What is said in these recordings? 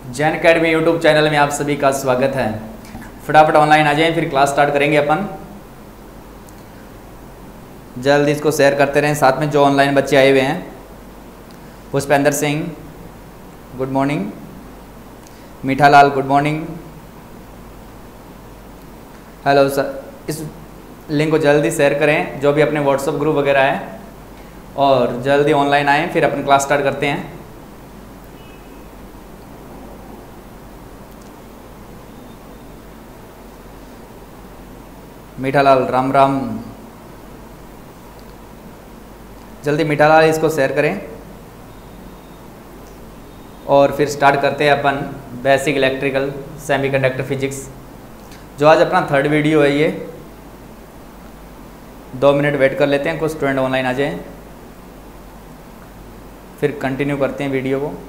Jain academy YouTube channel में आप सभी का स्वागत है। फटाफट ऑनलाइन आ जाएं, फिर क्लास स्टार्ट करेंगे अपन। जल्दी इसको शेयर करते रहें। साथ में जो ऑनलाइन बच्चे आए हुए हैं, Pushpendra Singh good morning, Mitha Lal good morning, hello sir. इस लिंक को जल्दी शेयर करें जो भी अपने व्हाट्सएप ग्रुप वगैरह है, और जल्दी ऑनलाइन आएँ, फिर अपन क्लास स्टार्ट करते हैं। मीठा लाल राम राम, जल्दी मीठा लाल इसको शेयर करें और फिर स्टार्ट करते हैं अपन बेसिक इलेक्ट्रिकल सेमीकंडक्टर फिजिक्स, जो आज अपना थर्ड वीडियो है। ये 2 मिनट वेट कर लेते हैं, कुछ स्टूडेंट ऑनलाइन आ जाएं, फिर कंटिन्यू करते हैं वीडियो को।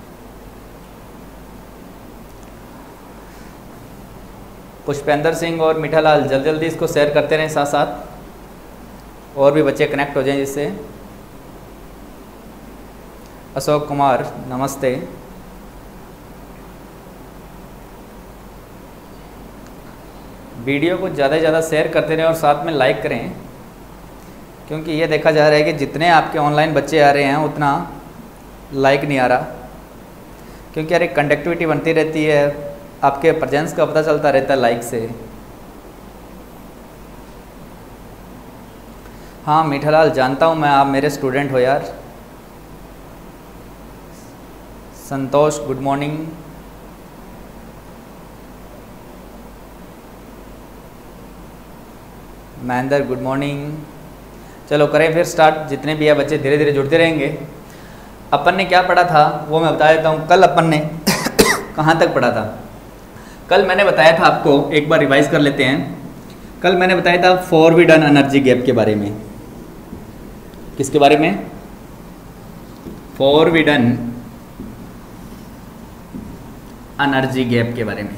पुष्पेंद्र सिंह और मीठा लाल जल्दी जल्दी इसको शेयर करते रहें, साथ साथ और भी बच्चे कनेक्ट हो जाएं जिससे। अशोक कुमार नमस्ते। वीडियो को ज़्यादा से ज़्यादा शेयर करते रहें और साथ में लाइक करें, क्योंकि ये देखा जा रहा है कि जितने आपके ऑनलाइन बच्चे आ रहे हैं उतना लाइक नहीं आ रहा, क्योंकि यार एक कंडक्टिविटी बनती रहती है, आपके प्रेजेंस का पता चलता रहता है लाइक से। हाँ मीठा लाल जानता हूँ मैं, आप मेरे स्टूडेंट हो यार। Santosh good morning, Mahendra good morning. चलो करें फिर स्टार्ट। जितने भी है बच्चे धीरे धीरे जुड़ते रहेंगे। अपन ने क्या पढ़ा था वो मैं बता देता हूँ। कल अपन ने कहाँ तक पढ़ा था? कल मैंने बताया था आपको, एक बार रिवाइज कर लेते हैं। कल मैंने बताया था फॉरबिडन एनर्जी गैप के बारे में। किसके बारे में? फॉरबिडन एनर्जी गैप के बारे में।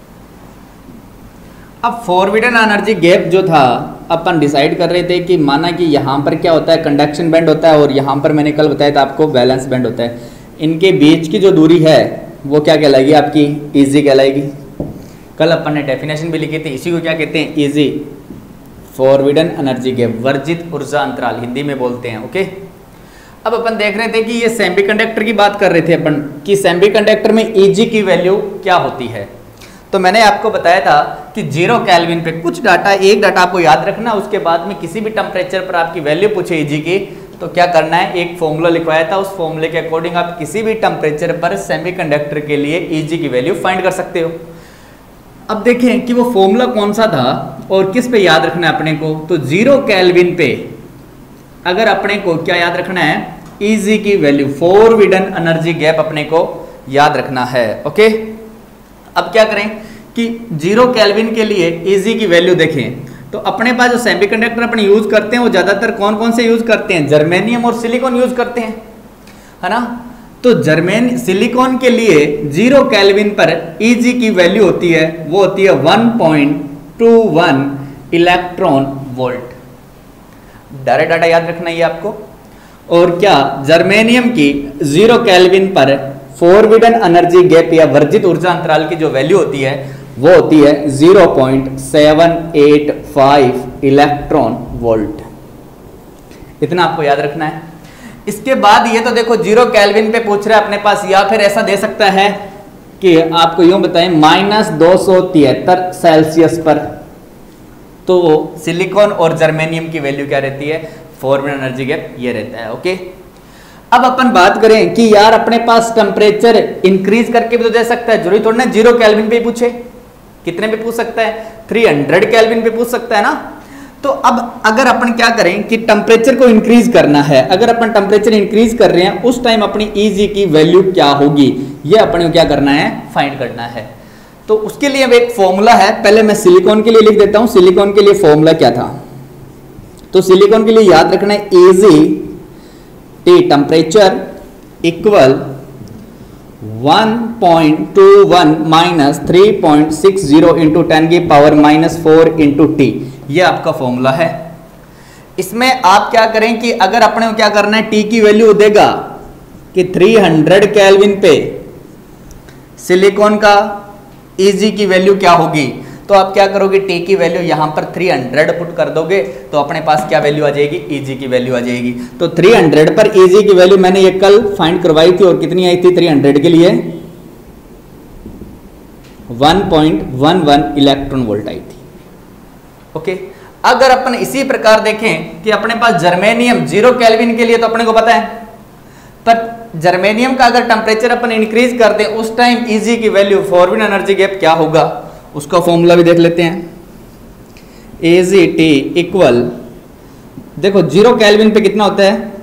अब फॉरबिडन एनर्जी गैप जो था, अपन डिसाइड कर रहे थे कि माना कि यहाँ पर क्या होता है, कंडक्शन बैंड होता है, और यहाँ पर मैंने कल बताया था आपको वैलेंस बैंड होता है। इनके बीच की जो दूरी है वो क्या कहलाएगी? आपकी ईजी कहलाएगी। कल अपन ने डेफिनेशन भी लिखी थी, इसी को क्या कहते हैं? ईजी फॉरबिडन एनर्जी गैप, वर्जित ऊर्जा अंतराल हिंदी में बोलते हैं। ओके, अब अपन देख रहे थे कि ये सेमीकंडक्टर की बात कर रहे थे अपन कि सेमीकंडक्टर में ईजी की वैल्यू क्या होती है। तो मैंने आपको बताया था कि 0 केल्विन पे कुछ डाटा, एक डाटा आपको याद रखना, उसके बाद में किसी भी टेम्परेचर पर आपकी वैल्यू पूछे ईजी की, तो क्या करना है? एक फॉर्मूला लिखवाया था, उस फॉर्मूले के अकॉर्डिंग आप किसी भी टेम्परेचर पर सेमीकंडक्टर के लिए ईजी की वैल्यू फाइंड कर सकते हो। अब देखें कि वो फॉर्मूला कौन सा था और किस पे याद रखना है अपने को। तो 0 केल्विन पे अगर अपने को क्या याद रखना है? ईजी की वैल्यू, फॉरबिडन एनर्जी गैप अपने को याद रखना है। ओके, अब क्या करें कि 0 केल्विन के लिए ईजी की वैल्यू देखें। तो अपने पास जो सेमीकंडक्टर अपने यूज करते हैं वो ज्यादातर कौन कौन से यूज करते हैं? जर्मेनियम और सिलिकॉन यूज करते हैं, है ना। तो सिलिकॉन के लिए 0 केल्विन पर ईजी की वैल्यू होती है, वो होती है 1.21 इलेक्ट्रॉन वोल्ट। डायरेक्ट डाटा याद रखना है आपको। और क्या जर्मेनियम की 0 केल्विन पर फॉरबिडन एनर्जी गैप या वर्जित ऊर्जा अंतराल की जो वैल्यू होती है वो होती है 0.785 इलेक्ट्रॉन वोल्ट। इतना आपको याद रखना है। इसके बाद ये तो देखो 0 केल्विन पे पूछ रहा है अपने पास, या फिर ऐसा दे सकता है कि आपको यूं बताएं -273 सेल्सियस पर। तो सिलिकॉन और जर्मेनियम की वैल्यू क्या रहती है? फॉरबिडन एनर्जी गैप ये रहता है। ओके, अब अपन बात करें कि यार अपने पास टेम्परेचर इंक्रीज करके भी तो दे सकता है, जरूरी थोड़ा ना 0 केल्विन पे पूछे। कितने पे पूछ सकता है? 300 केल्विन पे पूछ सकता है ना। तो अब अगर अपन क्या करें कि टेम्परेचर को इंक्रीज करना है, अगर अपन टेम्परेचर इंक्रीज कर रहे हैं उस टाइम अपनी ईजी की वैल्यू क्या होगी, ये अपन को क्या करना है? फाइंड करना है। तो उसके लिए अब एक फॉर्मूला है, पहले मैं सिलिकॉन के लिए लिख देता हूं। सिलिकॉन के लिए फॉर्मूला क्या था? तो सिलिकॉन के लिए याद रखना है E g T temperature equal 1.21 minus 3.60 into 10 की पावर -4 इंटू टी। ये आपका फॉर्मूला है। इसमें आप क्या करें कि अगर अपने को क्या करना है, टी की वैल्यू देगा कि 300 केल्विन पे सिलिकॉन का Eg की वैल्यू क्या होगी, तो आप क्या करोगे, T की वैल्यू यहाँ पर 300 पुट कर दोगे तो अपने पास क्या वैल्यू आ जाएगी, Eg की वैल्यू आ जाएगी। तो 300 पर Eg की वैल्यू मैंने ये कल फाइंड करवाई थी और कितनी आई थी 300 के लिए 1.11 इलेक्ट्रॉन वोल्ट आई थी। ओके, अगर अपन इसी प्रकार देखें कि अपने पास जर्मेनियम 0 केल्विन के लिए तो अपने को पता है, पर जर्मेनियम का अगर टेम्परेचर अपन इंक्रीज कर दें उस टाइम Eg की वैल्यू फॉरवर्ड एनर्जी गैप क्या होगा, उसका फॉर्मूला भी देख लेते हैं। AgT इक्वल, देखो 0 केल्विन पे कितना होता है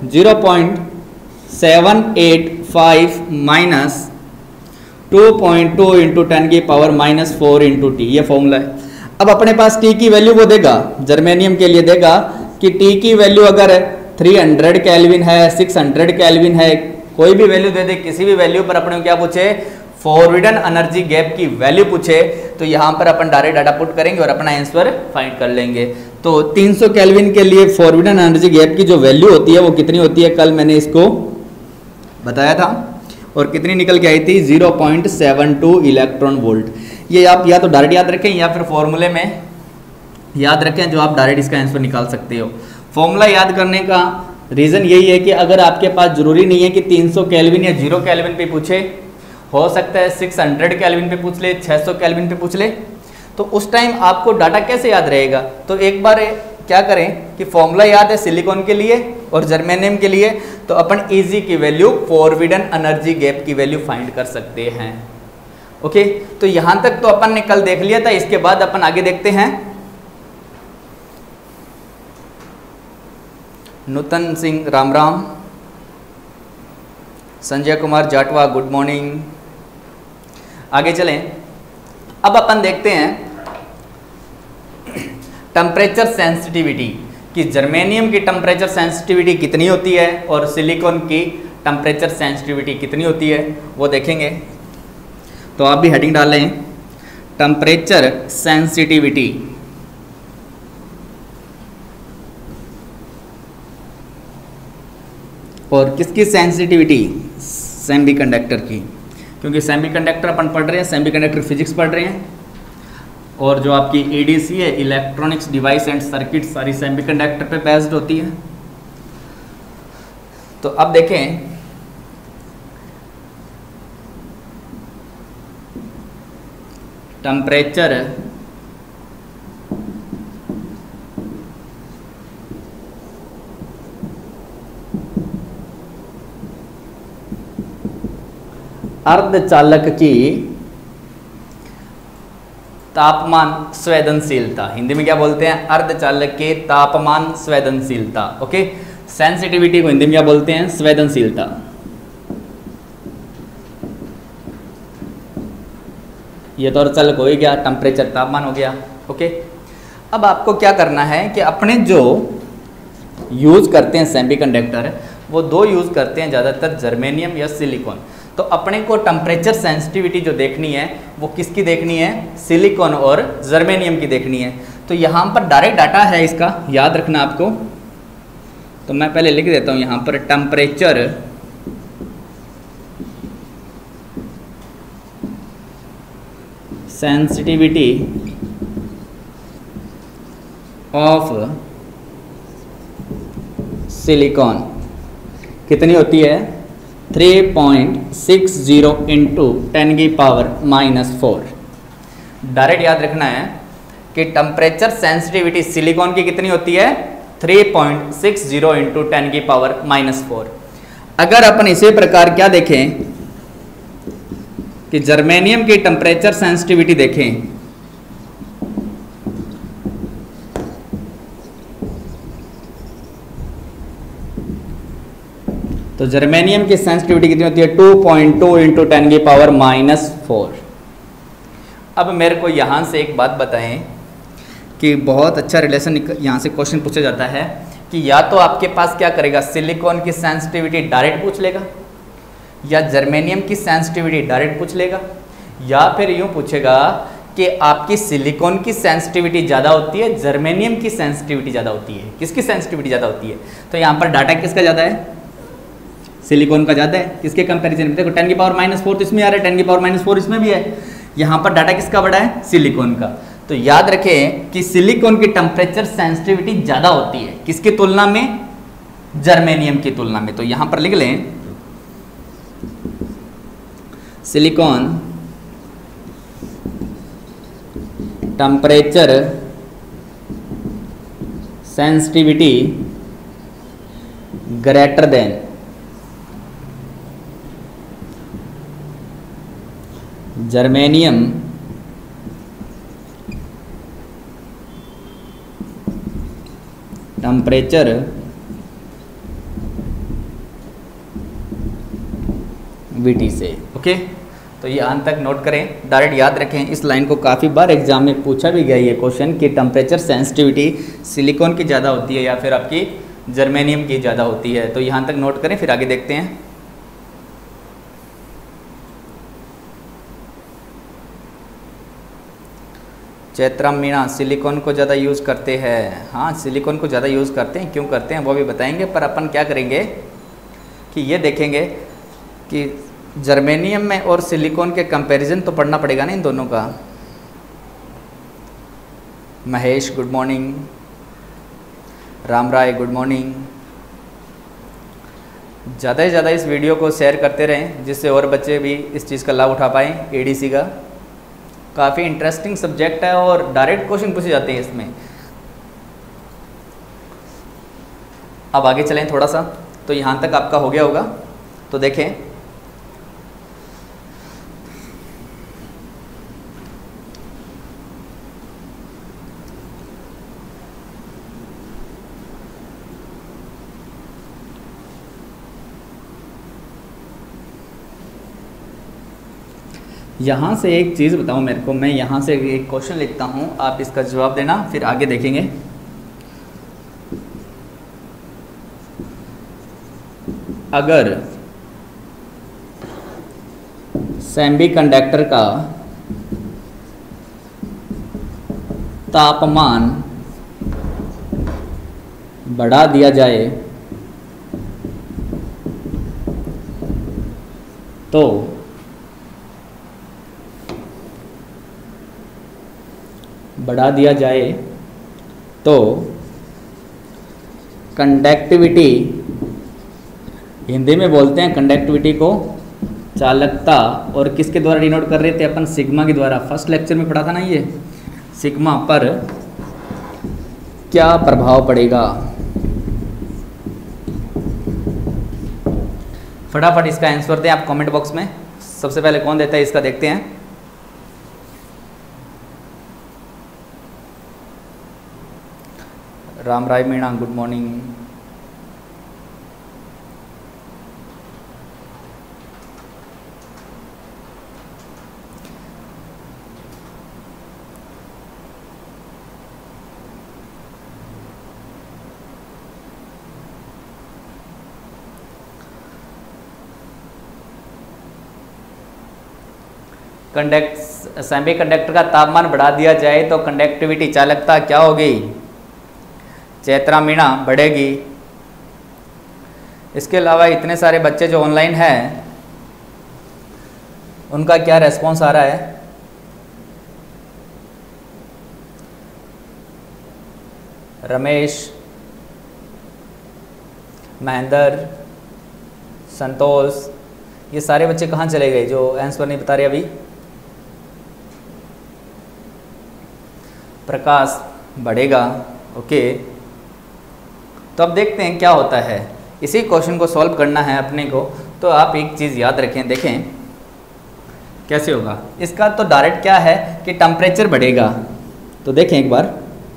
0.785 माइनस 2.2 इंटू 10 की पावर -4 इंटू टी, ये फॉर्मूला है। अब अपने पास T की वैल्यू वो देगा, जर्मेनियम के लिए देगा कि T की वैल्यू अगर 300 केल्विन है, 600 केल्विन है, कोई भी वैल्यू दे दे, किसी भी वैल्यू पर अपने को क्या पूछे, फॉरवर्ड एनर्जी गैप की वैल्यू पूछे, तो यहाँ पर अपन डायरेक्ट डाटा पुट करेंगे और अपना आंसर फाइंड कर लेंगे। तो 300 केल्विन के लिए फॉरवर्ड एनर्जी गैप की जो वैल्यू होती है वो कितनी होती है, कल मैंने इसको बताया था और कितनी निकल के आई थी 0.72 इलेक्ट्रॉन वोल्ट। ये आप या तो डायरेक्ट याद रखें या फिर फॉर्मूले में याद रखें जो आप डायरेक्ट इसका आंसर निकाल सकते हो। फॉर्मूला याद करने का रीज़न यही है कि अगर आपके पास ज़रूरी नहीं है कि 300 केल्विन या 0 केल्विन पे पूछे, हो सकता है 600 केल्विन पे पूछ ले, 600 केल्विन पे पूछ ले, तो उस टाइम आपको डाटा कैसे याद रहेगा। तो एक बार क्या करें कि फॉर्मूला याद है सिलिकॉन के लिए और जर्मेनियम के लिए, तो अपन Eg की वैल्यू फॉरवर्ड एनर्जी गैप की वैल्यू फाइंड कर सकते हैं। ओके, तो यहाँ तक तो अपन ने कल देख लिया था। इसके बाद अपन आगे देखते हैं। Nutan Singh Ram Ram, Sanjay Kumar Jatwa good morning. आगे चलें, अब अपन देखते हैं टेम्परेचर सेंसिटिविटी कि जर्मेनियम की टेम्परेचर सेंसिटिविटी कितनी होती है और सिलिकॉन की टेम्परेचर सेंसिटिविटी कितनी होती है, वो देखेंगे। तो आप भी हेडिंग डाल लें, टेम्परेचर सेंसिटिविटी। और किसकी सेंसिटिविटी, सेमीकंडक्टर की, क्योंकि सेमीकंडक्टर अपन पढ़ रहे हैं, सेमीकंडक्टर फिजिक्स पढ़ रहे हैं और जो आपकी ADC है, इलेक्ट्रॉनिक्स डिवाइस एंड सर्किट, सारी सेमीकंडक्टर पे बेस्ड होती है। तो अब देखें टेम्परेचर अर्धचालक की तापमान संवेदनशीलता, हिंदी में क्या बोलते हैं, अर्धचालक के तापमान संवेदनशीलता। ओके, सेंसिटिविटी को हिंदी में क्या बोलते हैं, संवेदनशीलता। ये तो अर्धचालक हो ही गया, टेम्परेचर तापमान हो गया। ओके, अब आपको क्या करना है कि अपने जो यूज करते हैं सेमीकंडक्टर, वो दो यूज करते हैं ज़्यादातर, जर्मेनियम या सिलिकॉन। तो अपने को टेम्परेचर सेंसिटिविटी जो देखनी है वो किसकी देखनी है, सिलिकॉन और जर्मेनियम की देखनी है। तो यहाँ पर डायरेक्ट डाटा है, इसका याद रखना आपको। तो मैं पहले लिख देता हूँ यहाँ पर टेम्परेचर सेंसिटिविटी ऑफ सिलिकॉन कितनी होती है, 3.60 इंटू 10 की पावर -4। डायरेक्ट याद रखना है कि टेम्परेचर सेंसिटिविटी सिलिकॉन की कितनी होती है, 3.60 इंटू 10 की पावर -4। अगर अपन इसी प्रकार क्या देखें कि जर्मेनियम की टेम्परेचर सेंसिटिविटी देखें, तो जर्मेनियम की सेंसिटिविटी कितनी होती है, 2.2 इंटू 10 की पावर -4। अब मेरे को यहाँ से एक बात बताएं कि बहुत अच्छा रिलेशन यहाँ से क्वेश्चन पूछा जाता है कि या तो आपके पास क्या करेगा, सिलिकॉन की सेंसिटिविटी डायरेक्ट पूछ लेगा, या जर्मेनियम की सेंसिटिविटी डायरेक्ट पूछ लेगा, या फिर यूँ पूछेगा कि आपकी सिलिकॉन की सेंसिटिविटी ज़्यादा होती है, जर्मेनियम की सेंसिटिविटी ज़्यादा होती है। किसकी सेंसिटिविटी ज़्यादा होती है, तो यहाँ पर डाटा किसका ज़्यादा है, सिलिकॉन का ज़्यादा है। किसके कंपैरिजन में? देखो 10⁻⁴ तो इसमें आ रहा है, 10⁻⁴ इसमें भी है। यहाँ पर डाटा किसका बड़ा है? सिलिकॉन का। तो याद रखें कि सिलिकॉन की टेम्परेचर सेंसिटिविटी ज़्यादा होती है किसकी तुलना में? जर्मेनियम की तुलना में। तो यहाँ पर लिख लें silicon temperature sensitivity greater than germanium temperature VT से। ओके, तो ये अंत तक नोट करें, डायरेक्ट याद रखें। इस लाइन को काफ़ी बार एग्जाम में पूछा भी गया ये क्वेश्चन कि टेम्परेचर सेंसिटिविटी सिलिकॉन की ज़्यादा होती है या फिर आपकी जर्मेनियम की ज़्यादा होती है। तो यहाँ तक नोट करें, फिर आगे देखते हैं। चैत्रा मीणा सिलिकॉन को ज़्यादा यूज़ करते हैं। हाँ, सिलिकॉन को ज़्यादा यूज़ करते हैं, क्यों करते हैं वो भी बताएंगे। पर अपन क्या करेंगे कि ये देखेंगे कि जर्मेनियम में और सिलिकॉन के कंपैरिजन तो पढ़ना पड़ेगा ना इन दोनों का। Mahesh good morning, Ram Rai good morning. ज़्यादा से ज़्यादा इस वीडियो को शेयर करते रहें जिससे और बच्चे भी इस चीज़ का लाभ उठा पाएँ। ADC का काफ़ी इंटरेस्टिंग सब्जेक्ट है और डायरेक्ट क्वेश्चन पूछे जाते हैं इसमें। अब आगे चलें थोड़ा सा, तो यहाँ तक आपका हो गया होगा। तो देखें, यहाँ से एक चीज़ बताओ मेरे को, मैं यहाँ से एक क्वेश्चन लिखता हूँ, आप इसका जवाब देना, फिर आगे देखेंगे। अगर सेमीकंडक्टर का तापमान बढ़ा दिया जाए तो कंडक्टिविटी, हिंदी में बोलते हैं कंडक्टिविटी को चालकता, और किसके द्वारा डिनोट कर रहे थे अपन? सिग्मा के द्वारा। फर्स्ट लेक्चर में पढ़ा था ना ये, सिग्मा पर क्या प्रभाव पड़ेगा। फटाफट इसका आंसर दें आप कमेंट बॉक्स में। सबसे पहले कौन देता है इसका, देखते हैं। Ram Rai Meena good morning. Semiconductor का तापमान बढ़ा दिया जाए तो कंडक्टिविटी, चालकता क्या होगी? चैत्रा मीणा बढ़ेगी। इसके अलावा इतने सारे बच्चे जो ऑनलाइन हैं उनका क्या रेस्पॉन्स आ रहा है? रमेश, महेंद्र, संतोष, ये सारे बच्चे कहाँ चले गए जो आंसर नहीं बता रहे अभी? प्रकाश बढ़ेगा। ओके, तो अब देखते हैं क्या होता है। इसी क्वेश्चन को सॉल्व करना है अपने को, तो आप एक चीज़ याद रखें, देखें कैसे होगा इसका। तो डायरेक्ट क्या है कि टेम्परेचर बढ़ेगा। तो देखें एक बार,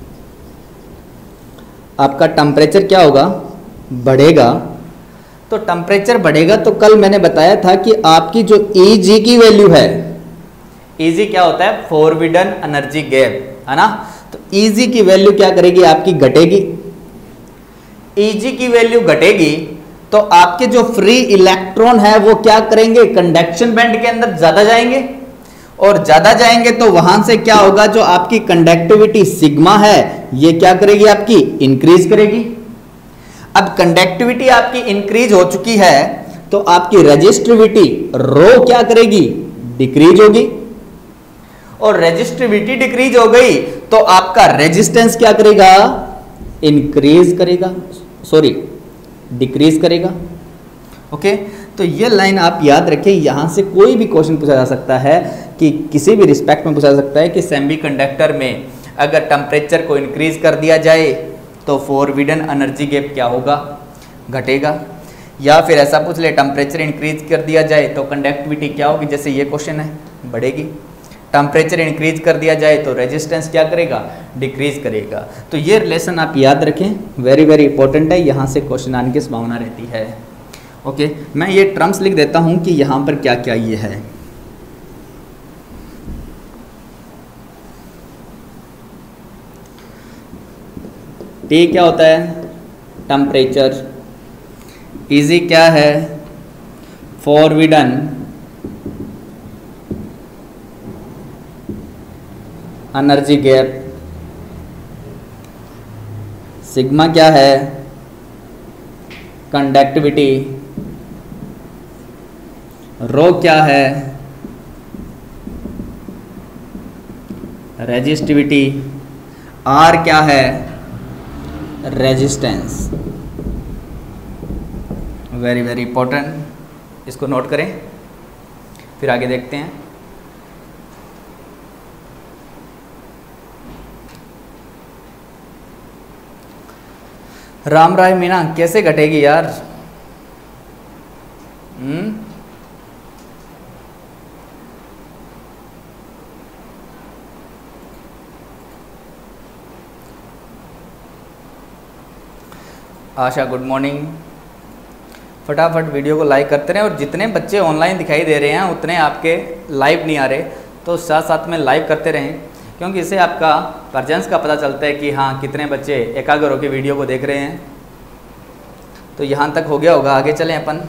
आपका टेम्परेचर क्या होगा? बढ़ेगा। तो टेम्परेचर बढ़ेगा तो कल मैंने बताया था कि आपकी जो Eg की वैल्यू है, Eg क्या होता है? फॉरबिडन एनर्जी गैप, है ना। तो Eg की वैल्यू क्या करेगी? आपकी घटेगी। Eg की वैल्यू घटेगी तो आपके जो फ्री इलेक्ट्रॉन है वो क्या करेंगे? कंडक्शन बैंड के अंदर ज्यादा जाएंगे, और ज्यादा जाएंगे तो वहां से क्या होगा? जो आपकी कंडक्टिविटी सिग्मा है ये क्या करेगी? आपकी इंक्रीज करेगी। अब कंडक्टिविटी आपकी इंक्रीज हो चुकी है तो आपकी रेजिस्टिविटी रो क्या करेगी, डिक्रीज होगी, और रेजिस्टिविटी डिक्रीज हो गई तो आपका रेजिस्टेंस क्या करेगा, इंक्रीज करेगा, सॉरी डिक्रीज करेगा। ओके, तो ये लाइन आप याद रखें, यहां से कोई भी क्वेश्चन पूछा जा सकता है कि किसी भी रिस्पेक्ट में पूछा जा सकता है कि सेमीकंडक्टर में अगर टेम्परेचर को इंक्रीज कर दिया जाए तो फॉरबिडन एनर्जी गैप क्या होगा, घटेगा, या फिर ऐसा पूछ ले टेम्परेचर इंक्रीज कर दिया जाए तो कंडक्टिविटी क्या होगी, जैसे ये क्वेश्चन है, बढ़ेगी, टेम्परेचर इंक्रीज कर दिया जाए तो रेजिस्टेंस क्या करेगा, डिक्रीज करेगा। तो ये रिलेशन आप याद रखें, वेरी वेरी इंपॉर्टेंट है, यहाँ से क्वेश्चन आने की संभावना रहती है। ओके, मैं ये टर्म्स लिख देता हूँ कि यहाँ पर क्या क्या ये है। T क्या होता है, टेम्परेचर, इजी क्या है, फॉरबिडन एनर्जी गैप, सिग्मा क्या है, कंडक्टिविटी, रो क्या है, रेजिस्टिविटी, आर क्या है, रेजिस्टेंस। वेरी वेरी इंपॉर्टेंट, इसको नोट करें, फिर आगे देखते हैं। राम राय मीना कैसे घटेगी यार, आशा गुड मॉर्निंग, फटाफट वीडियो को लाइक करते रहें, और जितने बच्चे ऑनलाइन दिखाई दे रहे हैं उतने आपके लाइव नहीं आ रहे, तो साथ साथ में लाइव करते रहें, क्योंकि इससे आपका प्रेजेंस का पता चलता है कि हाँ कितने बच्चे एकाग्र होकर वीडियो को देख रहे हैं। तो यहाँ तक हो गया होगा, आगे चलें अपन।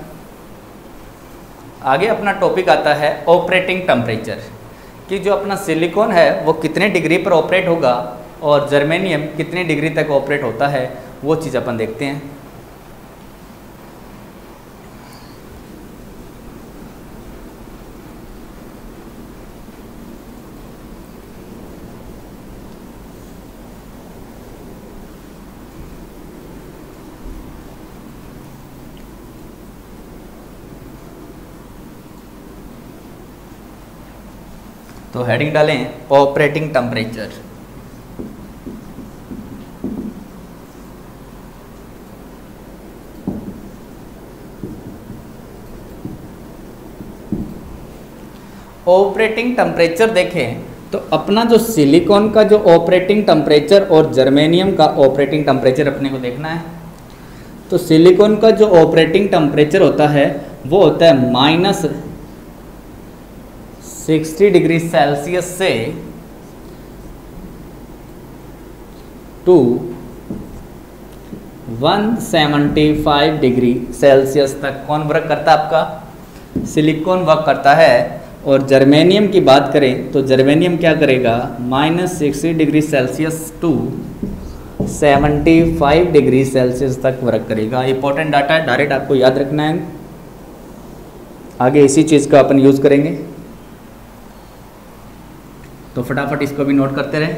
आगे अपना टॉपिक आता है ऑपरेटिंग टेम्परेचर, कि जो अपना सिलिकॉन है वो कितने डिग्री पर ऑपरेट होगा और जर्मेनियम कितने डिग्री तक ऑपरेट होता है, वो चीज़ अपन देखते हैं। तो हेडिंग डालें ऑपरेटिंग टेम्परेचर। ऑपरेटिंग टेम्परेचर देखें तो अपना जो सिलिकॉन का जो ऑपरेटिंग टेम्परेचर और जर्मेनियम का ऑपरेटिंग टेम्परेचर अपने को देखना है। तो सिलिकॉन का जो ऑपरेटिंग टेम्परेचर होता है वो होता है -60 डिग्री सेल्सियस से टू 175 डिग्री सेल्सियस तक कौन वर्क करता है, आपका सिलिकॉन वर्क करता है। और जर्मेनियम की बात करें तो जर्मेनियम क्या करेगा, -60 degree Celsius to 75 degree Celsius तक वर्क करेगा। इंपॉर्टेंट डाटा है, डायरेक्ट आपको याद रखना है, आगे इसी चीज़ का अपन यूज़ करेंगे। तो फटाफट इसको भी नोट करते रहें।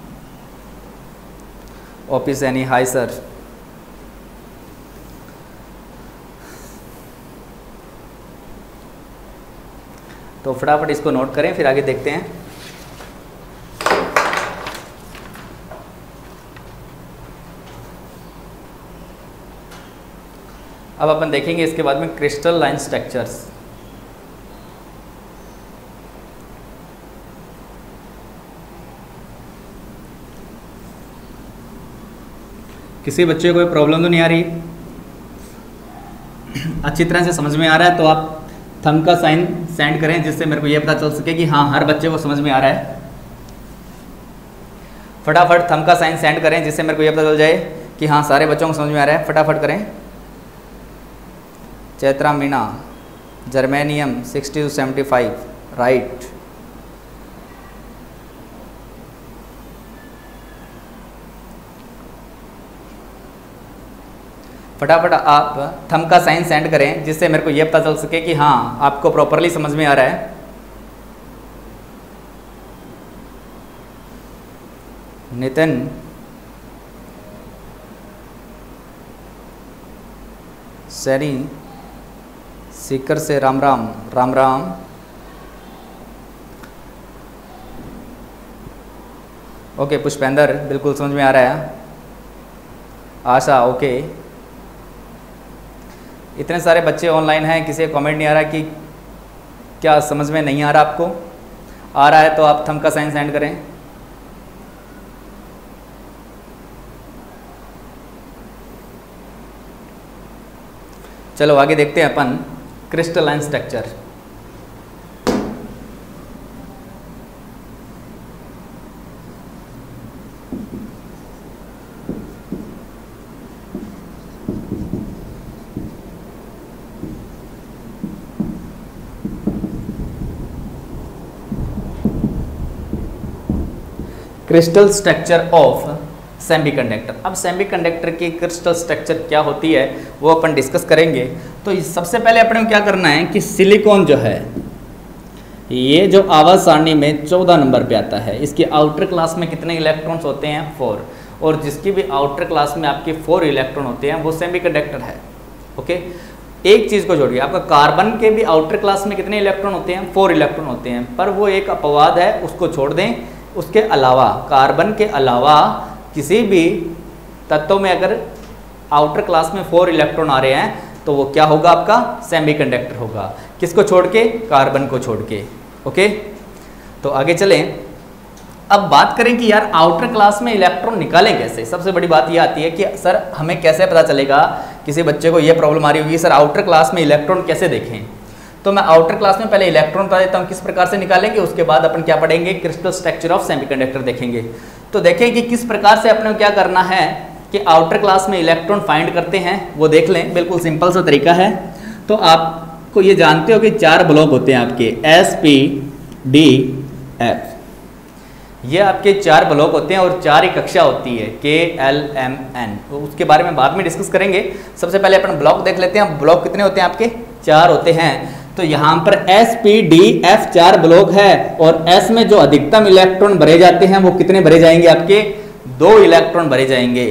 ऑफिस एनी हाय सर, तो फटाफट इसको नोट करें, फिर आगे देखते हैं। अब अपन देखेंगे इसके बाद में क्रिस्टल लाइन स्ट्रक्चर्स। किसी बच्चे को कोई प्रॉब्लम तो नहीं आ रही, अच्छी तरह से समझ में आ रहा है तो आप थंब का साइन सेंड करें, जिससे मेरे को ये पता चल सके कि हाँ हर बच्चे को समझ में आ रहा है। फटाफट थंब का साइन सेंड करें, जिससे मेरे को ये पता चल जाए कि हाँ सारे बच्चों को समझ में आ रहा है। फटाफट करें। Chaitra Meena, germanium 60 to 75, right. फटाफट आप थंब का साइन सेंड करें जिससे मेरे को ये पता चल सके कि हाँ आपको प्रॉपरली समझ में आ रहा है। नितिन, सैनी, सीकर से राम राम, राम राम। ओके पुष्पेंद्र, बिल्कुल समझ में आ रहा है। आशा, ओके। इतने सारे बच्चे ऑनलाइन हैं, किसी का कमेंट नहीं आ रहा कि क्या समझ में नहीं आ रहा। आपको आ रहा है तो आप थंब का साइन सेंड करें। चलो आगे देखते हैं अपन crystalline structure. Crystal structure of semiconductor. अब सेमीकंडक्टर की क्रिस्टल स्ट्रक्चर क्या होती है वो अपन डिस्कस करेंगे। तो सबसे पहले अपने को क्या करना है कि सिलिकॉन जो है ये जो आवर्त सारणी में 14 नंबर पे आता है, इसकी आउटर क्लास में कितने इलेक्ट्रॉन्स होते हैं 4, और जिसकी भी आउटर क्लास में आपके 4 इलेक्ट्रॉन होते हैं वो सेमीकंडक्टर है। ओके, एक चीज़ को जोड़िए, आपका कार्बन के भी आउटर क्लास में कितने इलेक्ट्रॉन होते हैं 4 इलेक्ट्रॉन होते हैं, पर वो एक अपवाद है, उसको छोड़ दें। उसके अलावा कार्बन के अलावा किसी भी तत्व में अगर आउटर क्लास में 4 इलेक्ट्रॉन आ रहे हैं तो वो क्या होगा, आपका सेमीकंडक्टर होगा। किसको छोड़ के? कार्बन को छोड़ के। ओके, तो आगे चलें। अब बात करें कि यार आउटर क्लास में इलेक्ट्रॉन निकालें कैसे। सबसे बड़ी बात ये आती है कि सर हमें कैसे पता चलेगा, किसी बच्चे को ये प्रॉब्लम आ रही होगी सर आउटर क्लास में इलेक्ट्रॉन कैसे देखें। तो मैं आउटर क्लास में पहले इलेक्ट्रॉन बता देता हूँ किस प्रकार से निकालेंगे, उसके बाद अपन क्या पढ़ेंगे, क्रिस्टल स्ट्रक्चर ऑफ सेमीकंडक्टर देखेंगे। तो देखें कि किस प्रकार से अपने को क्या करना है कि आउटर क्लास में इलेक्ट्रॉन फाइंड करते हैं, वो देख लें। बिल्कुल सिंपल सा तरीका है। तो आपको ये जानते हो कि 4 ब्लॉक होते हैं आपके S P D F, ये आपके 4 ब्लॉक होते हैं और 4 ही कक्षा होती है K L M N। तो उसके बारे में बाद में डिस्कस करेंगे। सबसे पहले अपन ब्लॉक देख लेते हैं। ब्लॉक कितने होते हैं आपके? 4 होते हैं। तो यहाँ पर S P D F 4 block है और S में जो अधिकतम इलेक्ट्रॉन भरे जाते हैं वो कितने भरे जाएंगे आपके? 2 इलेक्ट्रॉन भरे जाएंगे।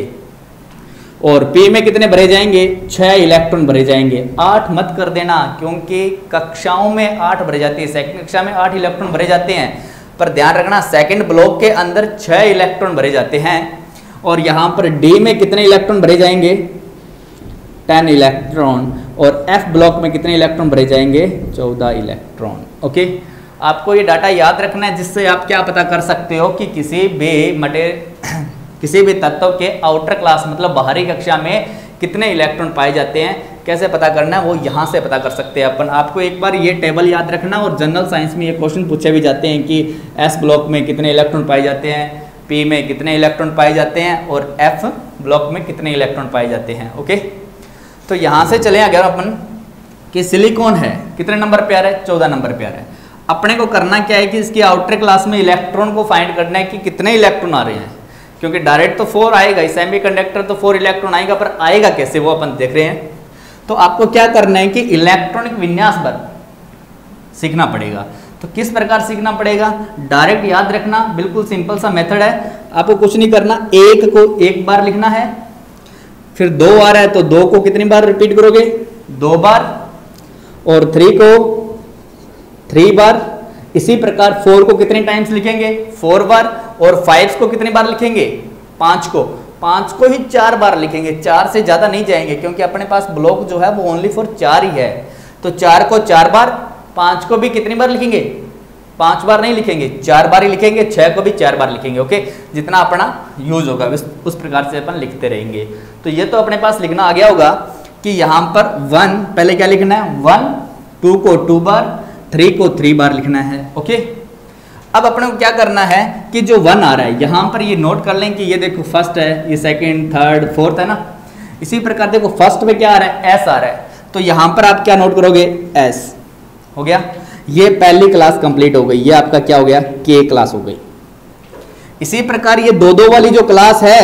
और P में कितने भरे जाएंगे? 6 इलेक्ट्रॉन भरे जाएंगे। 8 मत कर देना क्योंकि कक्षाओं में 8 भरे जाती है, सेकंड कक्षा में 8 इलेक्ट्रॉन भरे जाते हैं, पर ध्यान रखना सेकंड ब्लॉक के अंदर 6 इलेक्ट्रॉन भरे जाते हैं। और यहाँ पर D में कितने इलेक्ट्रॉन भरे जाएंगे? 10 इलेक्ट्रॉन। और F ब्लॉक में कितने इलेक्ट्रॉन भरे जाएंगे? 14 इलेक्ट्रॉन। ओके, आपको ये डाटा याद रखना है जिससे आप क्या पता कर सकते हो कि किसी भी तत्व के आउटर क्लास मतलब बाहरी कक्षा में कितने इलेक्ट्रॉन पाए जाते हैं। कैसे पता करना है वो यहाँ से पता कर सकते हैं अपन। आपको एक बार ये टेबल याद रखना, और जनरल साइंस में ये क्वेश्चन पूछे भी जाते हैं कि S ब्लॉक में कितने इलेक्ट्रॉन पाए जाते हैं, P में कितने इलेक्ट्रॉन पाए जाते हैं और F ब्लॉक में कितने इलेक्ट्रॉन पाए जाते हैं। ओके, तो यहाँ से चले अगर अपन कि सिलिकॉन है कितने नंबर पे आ रहा है? 14 नंबर पे आ रहा है। अपने को करना क्या है कि इसकी आउटर क्लास में इलेक्ट्रॉन को फाइंड करना है कि कितने इलेक्ट्रॉन आ रहे हैं, क्योंकि डायरेक्ट तो 4 आएगा ही, सेमीकंडक्टर तो 4 इलेक्ट्रॉन आएगा, पर आएगा कैसे वो अपन देख रहे हैं। तो आपको क्या करना है कि इलेक्ट्रॉनिक विन्यास पर सीखना पड़ेगा। तो किस प्रकार सीखना पड़ेगा? डायरेक्ट याद रखना, बिल्कुल सिंपल सा मेथड है। आपको कुछ नहीं करना, 1 को 1 बार लिखना है, फिर 2 आ रहा है तो 2 को कितनी बार रिपीट करोगे? 2 बार, और 3 को 3 बार। इसी प्रकार 4 को कितने टाइम्स लिखेंगे? 4 बार। और 5 को कितनी बार लिखेंगे? 5 को ही 4 बार लिखेंगे, 4 से ज्यादा नहीं जाएंगे क्योंकि अपने पास ब्लॉक जो है वो ओनली फॉर 4 ही है। तो 4 को 4 बार, 5 को भी कितनी बार लिखेंगे? 5 बार नहीं लिखेंगे, 4 बार ही लिखेंगे। 6 को भी 4 बार लिखेंगे। ओके, जितना अपना यूज होगा उस प्रकार से अपन लिखते रहेंगे। तो ये तो अपने पास लिखना आ गया होगा कि यहाँ पर 1 पहले क्या लिखना है? 1, 2 को 2 बार, 3 को 3 बार लिखना है। ओके, अब अपने को क्या करना है कि जो 1 आ रहा है यहाँ पर ये नोट कर लें कि ये देखो फर्स्ट है, ये सेकंड, थर्ड, फोर्थ है ना। इसी प्रकार देखो फर्स्ट में क्या आ रहा है? S आ रहा है। तो यहाँ पर आप क्या नोट करोगे? S हो गया। ये पहली क्लास कंप्लीट हो गई, ये आपका क्या हो गया? K क्लास हो गई। इसी प्रकार ये 2-2 वाली जो क्लास है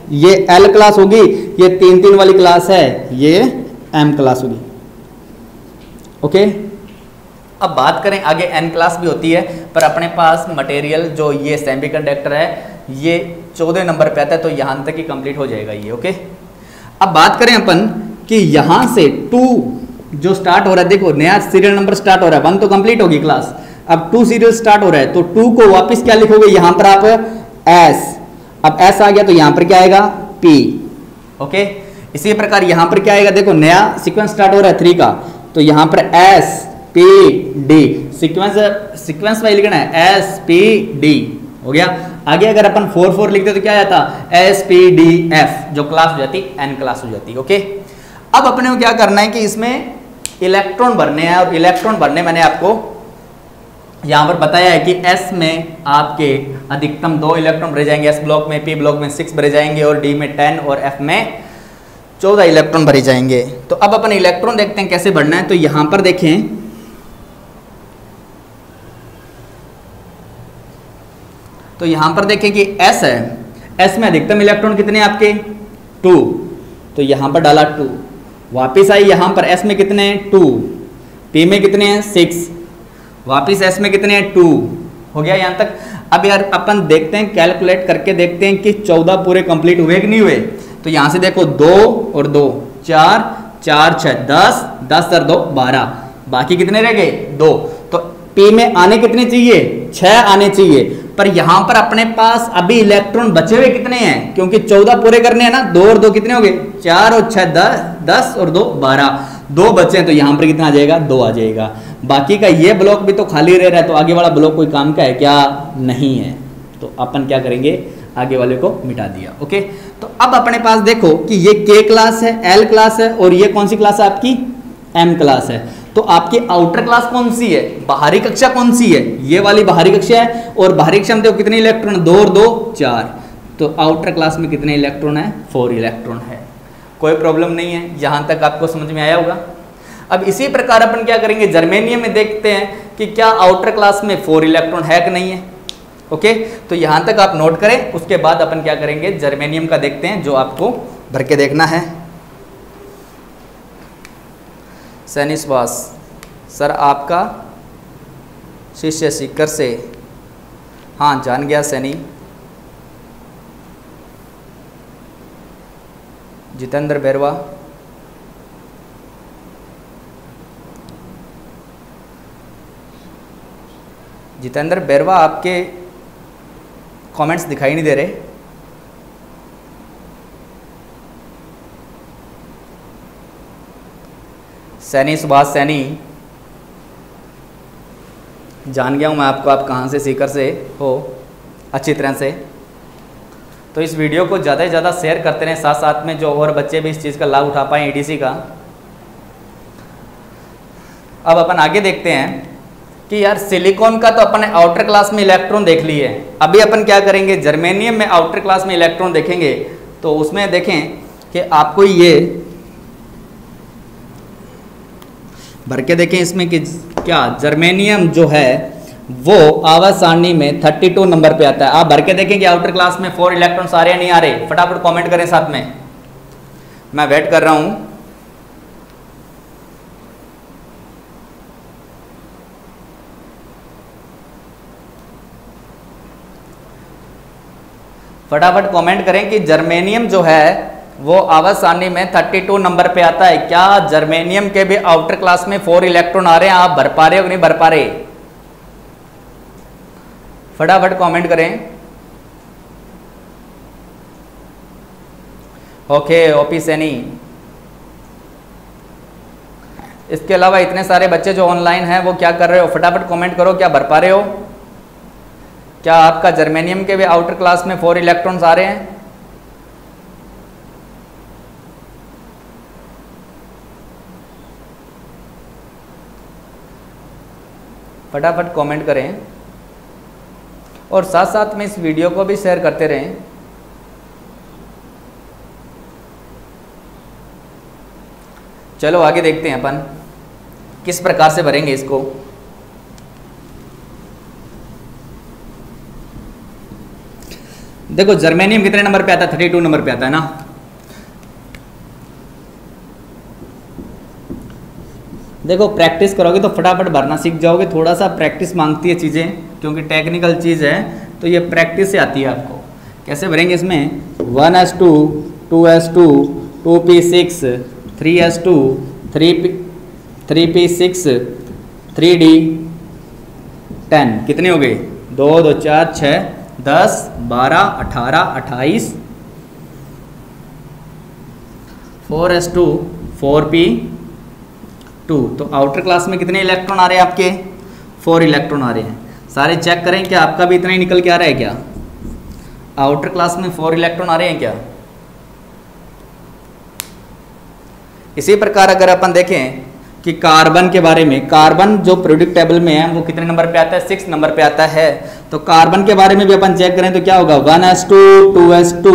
ये L क्लास होगी, ये 3-3 वाली क्लास है, ये M क्लास होगी। ओके, अब बात करें आगे N क्लास भी होती है, पर अपने पास मटेरियल जो ये सेमीकंडक्टर है ये 14 नंबर पे आता है, तो यहां तक ही कंप्लीट हो जाएगा ये। ओके, अब बात करें अपन कि यहां से 2 जो स्टार्ट हो रहा है, देखो नया सीरियल नंबर स्टार्ट हो रहा है, 1 तो कंप्लीट होगी क्लास, अब 2 सीरियल स्टार्ट हो रहा है, तो 2 को वापस क्या लिखोगे, यहां पर आप S, अब S आ गया तो यहां पर क्या आएगा P। ओके, इसी प्रकार यहां पर क्या आएगा, देखो नया सीक्वेंस स्टार्ट हो रहा है 3 का, तो यहां पर S P D, sequence wise लिखना है S P D, हो गया। आगे अगर अपन 4-4 लिखते तो क्या आता, S P D F, जो क्लास हो जाती N क्लास हो जाती। ओके, अब अपने को क्या करना है कि इसमें इलेक्ट्रॉन भरने हैं, और इलेक्ट्रॉन भरने मैंने आपको यहां पर बताया है कि S में आपके अधिकतम 2 इलेक्ट्रॉन भरे जाएंगे, S ब्लॉक में, P ब्लॉक में 6 भरे जाएंगे, और D में 10 और F में 14 इलेक्ट्रॉन भरे जाएंगे। तो अब अपन इलेक्ट्रॉन देखते हैं कैसे भरना है। तो यहां पर देखें, तो यहां पर देखें कि S है, S में अधिकतम इलेक्ट्रॉन कितने हैं आपके 2, तो यहां पर डाला 2, वापिस आई यहां पर S में कितने हैं 2, P में कितने हैं 6, वापिस S में कितने हैं 2, हो गया यहां तक। अब यार अपन देखते हैं, कैलकुलेट करके देखते हैं कि 14 पूरे कंप्लीट हुए कि नहीं हुए। तो यहां से देखो 2 और 2 4, 4 6 10, 10 और 2 12, बाकी कितने रह गए 2। तो P में आने कितने चाहिए 6 आने चाहिए, पर यहां पर अपने पास अभी इलेक्ट्रॉन बचे हुए कितने हैं, क्योंकि 14 पूरे करने हैं ना, 2 और 2 कितने हो गए 4 और 6 10 और 2 12, 2 बचे हैं, तो यहां पर कितना आ जाएगा 2 आ जाएगा। बाकी का ये ब्लॉक भी तो खाली रह रहा है, तो आगे वाला ब्लॉक कोई काम का है क्या, नहीं है, तो अपन क्या करेंगे आगे वाले को मिटा दिया। ओके, तो अब अपने पास देखो कि ये K क्लास है, L क्लास है, और ये कौन सी क्लास है आपकी M क्लास है। तो आपकी आउटर क्लास कौन सी है, बाहरी कक्षा कौन सी है, ये वाली बाहरी कक्षा है, और बाहरी कक्षा में देखो कितने इलेक्ट्रॉन 2 और 2 4, तो आउटर क्लास में कितने इलेक्ट्रॉन है 4 इलेक्ट्रॉन है। कोई प्रॉब्लम नहीं है, यहां तक आपको समझ में आया होगा। अब इसी प्रकार अपन क्या करेंगे, जर्मेनियम में देखते हैं कि क्या आउटर क्लास में 4 इलेक्ट्रॉन है कि नहीं है। ओके, तो यहां तक आप नोट करें, उसके बाद अपन क्या करेंगे जर्मेनियम का देखते हैं, जो आपको भर के देखना है। सैनी सुभाष सर आपका शिष्य सीकर से, हाँ जान गया सैनी। जितेंद्र बैरवा, जितेंद्र बैरवा आपके कमेंट्स दिखाई नहीं दे रहे। सैनी सुभाष सैनी, जान गया हूँ मैं आपको, आप कहाँ से सीकर से हो अच्छी तरह से। तो इस वीडियो को ज़्यादा से ज़्यादा शेयर करते रहें, साथ साथ में जो और बच्चे भी इस चीज़ का लाभ उठा पाएँ ईडीसी का। अब अपन आगे देखते हैं कि यार सिलिकॉन का तो अपन ने आउटर क्लास में इलेक्ट्रॉन देख लिए है, अभी अपन क्या करेंगे जर्मेनियम में आउटर क्लास में इलेक्ट्रॉन देखेंगे। तो उसमें देखें कि आपको ये भर के देखें इसमें कि क्या जर्मेनियम जो है वो आवर्त सारणी में 32 नंबर पे आता है। आप भर के देखें कि आउटर क्लास में 4 इलेक्ट्रॉन्स आ रहे हैं नहीं आ रहे, फटाफट कमेंट करें साथ में, मैं वेट कर रहा हूं। फटाफट कमेंट करें कि जर्मेनियम जो है वो आवर्त सारणी में 32 नंबर पे आता है। क्या जर्मेनियम के भी आउटर क्लास में 4 इलेक्ट्रॉन आ रहे हैं, आप भर पा रहे हो कि नहीं भर पा रहे, फटाफट कमेंट करें। ओके ओपी सैनी, इसके अलावा इतने सारे बच्चे जो ऑनलाइन हैं वो क्या कर रहे हो, फटाफट कमेंट करो, क्या भर पा रहे हो, क्या आपका जर्मेनियम के भी आउटर क्लास में 4 इलेक्ट्रॉन्स आ रहे हैं। फटाफट कमेंट करें और साथ साथ में इस वीडियो को भी शेयर करते रहें। चलो आगे देखते हैं अपन किस प्रकार से भरेंगे इसको। देखो जर्मेनियम कितने नंबर पे आता है? 32 नंबर पे आता है ना। देखो प्रैक्टिस करोगे तो फटाफट भरना सीख जाओगे। थोड़ा सा प्रैक्टिस मांगती है चीज़ें, क्योंकि टेक्निकल चीज़ है, तो ये प्रैक्टिस से आती है आपको। कैसे भरेंगे इसमें? 1s2 2s2 2p6 3s2 3p6 3d10 कितने हो गए? 2 2 4 6 10 12 18 28 4s2 4p2। तो आउटर क्लास में कितने इलेक्ट्रॉन आ रहे हैं आपके? 4 इलेक्ट्रॉन आ रहे हैं। सारे चेक करें क्या आपका भी इतना ही निकल के आ रहा है क्या? आउटर क्लास में 4 इलेक्ट्रॉन आ रहे हैं क्या? इसी प्रकार अगर अपन देखें कि कार्बन के बारे में, कार्बन जो पीरियोडिक टेबल में है वो कितने नंबर पे आता है? 6 नंबर पे आता है। तो कार्बन के बारे में भी अपन चेक करें तो क्या होगा? 1s2 2s2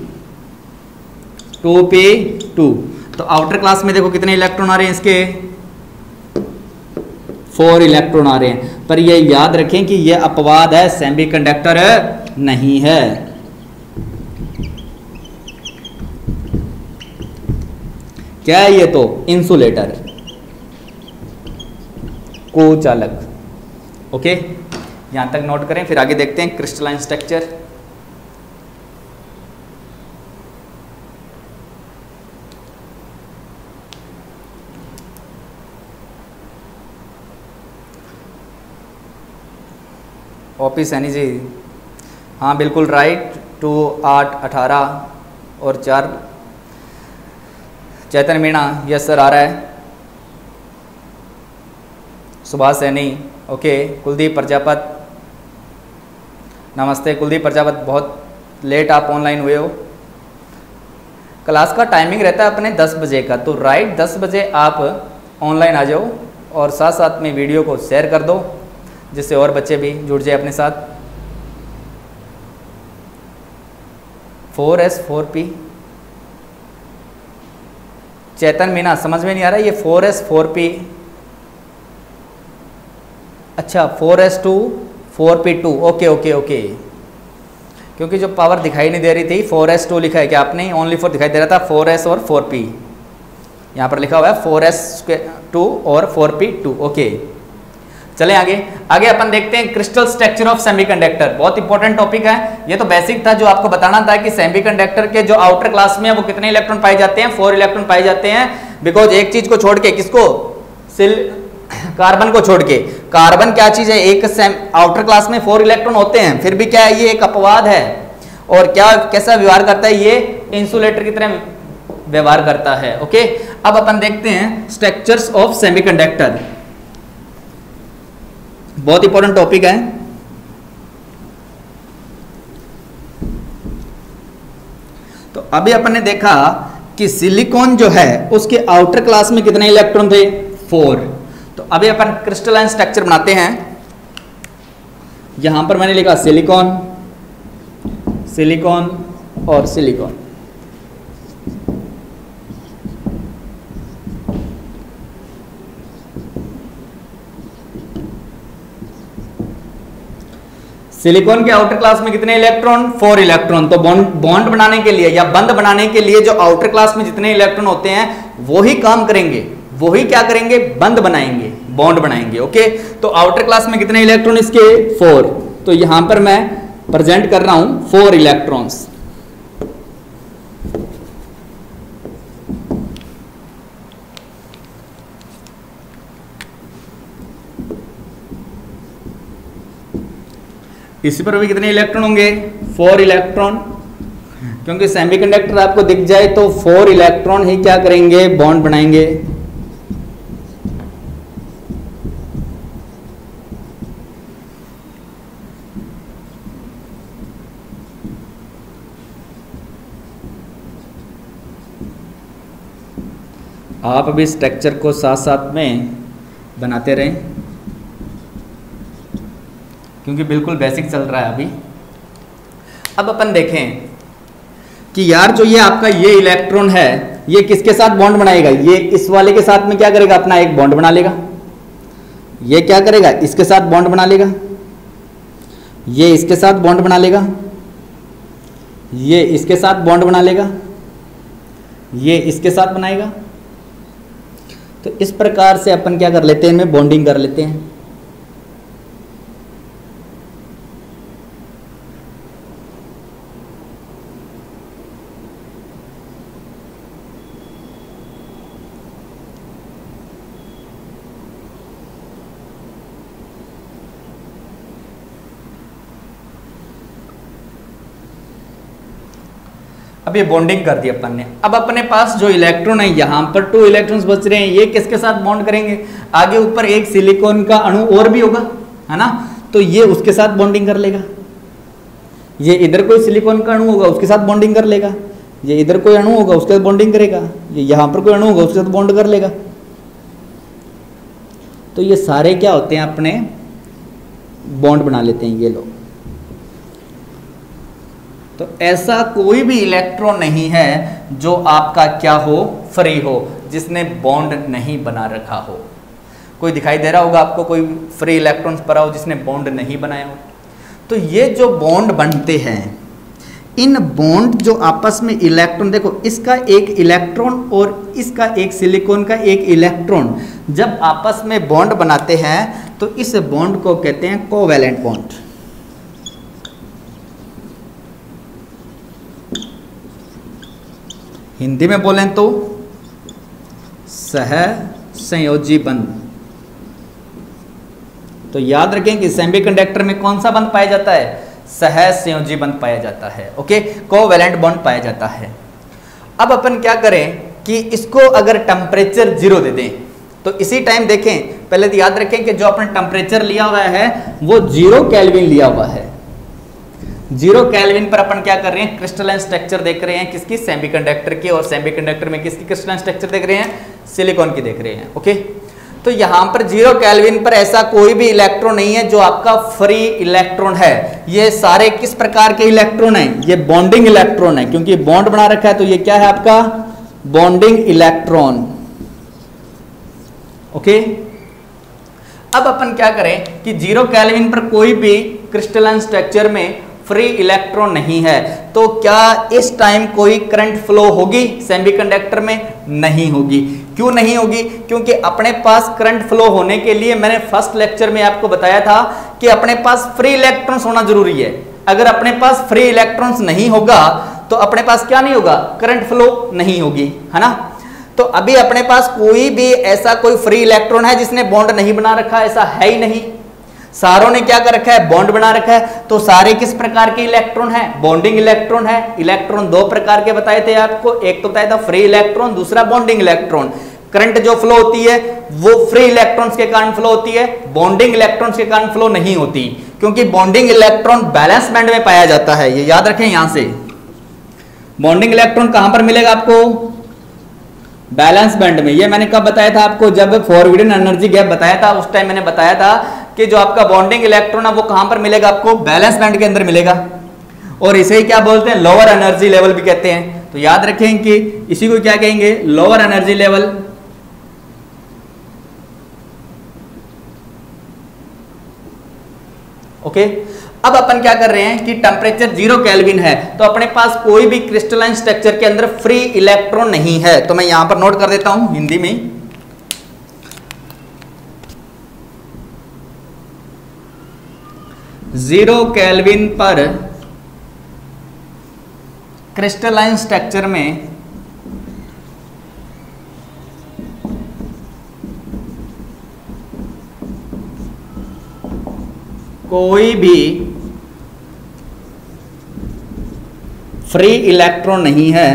2p2। तो आउटर क्लास में देखो कितने इलेक्ट्रॉन आ रहे हैं इसके? 4 इलेक्ट्रॉन आ रहे हैं। पर ये याद रखें कि ये अपवाद है, सेमीकंडक्टर नहीं है। क्या है ये? तो इंसुलेटर, कुचालक। ओके, यहां तक नोट करें, फिर आगे देखते हैं crystalline structure. OP Saini ji, हाँ बिल्कुल राइट। 2 8 18 और 4 चैतन मीणा, यस सर आ रहा है। सुभाष सैनी, ओके। कुलदीप प्रजापत, नमस्ते कुलदीप प्रजापत, बहुत लेट आप ऑनलाइन हुए हो। क्लास का टाइमिंग रहता है अपने 10 बजे का, तो राइट 10 बजे आप ऑनलाइन आ जाओ और साथ साथ में वीडियो को शेयर कर दो, जिससे और बच्चे भी जुड़ जाए अपने साथ। 4s 4p, चैतन मीना समझ में नहीं आ रहा ये 4s 4p। अच्छा 4s2 4p2, okay okay okay. क्योंकि जो पावर दिखाई नहीं दे रही थी 4s2 लिखा है, क्या आपने? ओनली 4 दिखाई दे रहा था, 4s और 4p। यहाँ पर लिखा हुआ है 4s2 और 4p2, ओके। चलें आगे। आगे अपन देखते हैं क्रिस्टल स्ट्रक्चर ऑफ सेमीकंडक्टर। बहुत इंपॉर्टेंट टॉपिक है ये, तो बेसिक था जो आपको बताना था कि सेमीकंडक्टर के जो आउटर क्लास में है वो कितने इलेक्ट्रॉन पाए जाते हैं? 4 इलेक्ट्रॉन पाए जाते हैं। बिकॉज एक चीज को छोड़ के, किसको? कार्बन को छोड़ के। कार्बन क्या चीज है? एक आउटर क्लास में 4 इलेक्ट्रॉन होते हैं, फिर भी क्या है? ये एक अपवाद है। और क्या कैसा व्यवहार करता है ये? इंसुलेटर की तरह व्यवहार करता है। ओके, अब अपन देखते हैं स्ट्रक्चर्स ऑफ सेमीकंडक्टर। बहुत इंपॉर्टेंट टॉपिक है। तो अभी अपन ने देखा कि सिलिकॉन जो है उसके आउटर क्लास में कितने इलेक्ट्रॉन थे? 4। तो अभी अपन क्रिस्टलाइन स्ट्रक्चर बनाते हैं। यहां पर मैंने लिखा सिलिकॉन, सिलिकॉन और सिलिकॉन। सिलिकॉन के आउटर क्लास में कितने इलेक्ट्रॉन? 4 इलेक्ट्रॉन। तो बॉन्ड बनाने के लिए या बंध बनाने के लिए जो आउटर क्लास में जितने इलेक्ट्रॉन होते हैं वो ही काम करेंगे, वो ही क्या करेंगे? बंध बनाएंगे, बॉन्ड बनाएंगे। ओके, तो आउटर क्लास में कितने इलेक्ट्रॉन इसके? 4। तो यहां पर मैं प्रेजेंट कर रहा हूं 4 इलेक्ट्रॉन्स। इसी पर भी कितने इलेक्ट्रॉन होंगे? 4 इलेक्ट्रॉन। क्योंकि सेमीकंडक्टर आपको दिख जाए तो 4 इलेक्ट्रॉन ही क्या करेंगे? बॉन्ड बनाएंगे। आप अभी स्ट्रक्चर को साथ साथ में बनाते रहें, क्योंकि बिल्कुल बेसिक चल रहा है अभी। अब अपन देखें कि यार जो ये आपका ये इलेक्ट्रॉन है ये किसके साथ बॉन्ड बनाएगा? ये इस वाले के साथ में क्या करेगा? अपना एक बॉन्ड बना लेगा। ये क्या करेगा? इसके साथ बॉन्ड बना लेगा। ये इसके साथ बॉन्ड बना लेगा। ये इसके साथ बॉन्ड बना लेगा, ये इसके साथ बनाएगा। तो इस प्रकार से अपन क्या कर लेते हैं, इनमें बॉन्डिंग कर लेते हैं। अब ये बॉन्डिंग कर दी अपन ने। अब अपने पास जो इलेक्ट्रॉन है यहाँ पर 2 इलेक्ट्रॉन्स बच रहे हैं, ये किसके साथ बॉन्ड करेंगे, आगे ऊपर एक सिलिकॉन का अणु और भी होगा, है ना, तो ये उसके साथ बॉन्डिंग कर लेगा। ये इधर कोई सिलिकॉन का अणु होगा उसके साथ बॉन्डिंग कर लेगा, ये इधर कोई अणु होगा उसके साथ बॉन्डिंग करेगा, ये यहाँ पर कोई अणु होगा उसके साथ बॉन्ड कर लेगा। तो ये सारे क्या होते हैं, अपने बॉन्ड बना लेते हैं ये लोग। तो ऐसा कोई भी इलेक्ट्रॉन नहीं है जो आपका क्या हो, फ्री हो, जिसने बॉन्ड नहीं बना रखा हो। कोई दिखाई दे रहा होगा आपको, कोई फ्री इलेक्ट्रॉन्स पड़ा हो जिसने बॉन्ड नहीं बनाया हो। तो ये जो बॉन्ड बनते हैं, इन बॉन्ड जो आपस में इलेक्ट्रॉन, देखो इसका एक इलेक्ट्रॉन और इसका एक सिलिकॉन का एक इलेक्ट्रॉन जब आपस में बॉन्ड बनाते हैं तो इस बॉन्ड को कहते हैं कोवैलेंट बॉन्ड। हिंदी में बोलें तो सहसंयोजी बंध। तो याद रखें कि सेमीकंडक्टर में कौन सा बंध पाया जाता है, सहसंयोजी बंध पाया जाता है। ओके, कोवैलेंट बॉन्ड पाया जाता है। अब अपन क्या करें कि इसको अगर टेम्परेचर 0 दे दें तो इसी टाइम देखें, पहले तो याद रखें कि जो अपन टेम्परेचर लिया हुआ है वो 0 केल्विन लिया हुआ है। 0 केल्विन पर अपन क्या कर रहे हैं, क्रिस्टलाइन स्ट्रक्चर देख रहे हैं, किसकी, सेमीकंडक्टर की। और सेमीकंडक्टर में किसकी क्रिस्टलाइन स्ट्रक्चर देख रहे हैं, सिलिकॉन की देख रहे हैं। ओके, तो यहां पर 0 केल्विन पर ऐसा कोई भी इलेक्ट्रॉन नहीं है जो आपका फ्री इलेक्ट्रॉन है। ये सारे किस प्रकार के इलेक्ट्रॉन हैं, ये बॉन्डिंग इलेक्ट्रॉन है, क्योंकि बॉन्ड बना रखा है तो ये क्या है आपका, बॉन्डिंग इलेक्ट्रॉन। ओके, अब अपन क्या करें कि 0 केल्विन पर कोई भी क्रिस्टलाइन स्ट्रक्चर में फ्री इलेक्ट्रॉन नहीं है, तो क्या इस टाइम कोई करंट फ्लो होगी सेमीकंडक्टर में, नहीं होगी। क्यों नहीं होगी, क्योंकि अपने पास करंट फ्लो होने के लिए मैंने फर्स्ट लेक्चर में आपको बताया था कि अपने पास फ्री इलेक्ट्रॉन्स होना जरूरी है। अगर अपने पास फ्री इलेक्ट्रॉन्स नहीं होगा तो अपने पास क्या नहीं होगा, करंट फ्लो नहीं होगी, है ना। तो अभी अपने पास कोई भी ऐसा कोई फ्री इलेक्ट्रॉन है जिसने बॉन्ड नहीं बना रखा, ऐसा है ही नहीं। सारों ने क्या कर रखा है, बॉन्ड बना रखा है। तो सारे किस प्रकार के इलेक्ट्रॉन है, बॉन्डिंग इलेक्ट्रॉन है। इलेक्ट्रॉन 2 प्रकार के बताए थे आपको, एक तो बताया था फ्री इलेक्ट्रॉन, दूसरा बॉन्डिंग इलेक्ट्रॉन। करंट जो फ्लो होती है वो फ्री इलेक्ट्रॉन्स के कारण फ्लो होती है, बॉन्डिंग इलेक्ट्रॉन्स के कारण फ्लो नहीं होती, क्योंकि बॉन्डिंग इलेक्ट्रॉन बैलेंस बैंड में पाया जाता है। ये याद रखें, यहां से बॉन्डिंग इलेक्ट्रॉन कहां पर मिलेगा आपको, बैलेंस बैंड में। ये मैंने कब बताया था आपको, जब फॉरवर्डिंग एनर्जी गैप बताया था उस टाइम मैंने बताया था कि जो आपका बॉन्डिंग इलेक्ट्रॉन है वो कहां पर मिलेगा आपको, बैलेंस बैंड के अंदर मिलेगा। और इसे ही क्या बोलते हैं, लोअर एनर्जी लेवल भी कहते हैं। तो याद रखें कि इसी को क्या कहेंगे, लोअर एनर्जी लेवल। ओके, अब अपन क्या कर रहे हैं कि टेम्परेचर 0 केल्विन है तो अपने पास कोई भी क्रिस्टलाइन स्ट्रक्चर के अंदर फ्री इलेक्ट्रॉन नहीं है। तो मैं यहां पर नोट कर देता हूं हिंदी में, 0 केल्विन पर क्रिस्टलाइन स्ट्रक्चर में कोई भी फ्री इलेक्ट्रॉन नहीं है।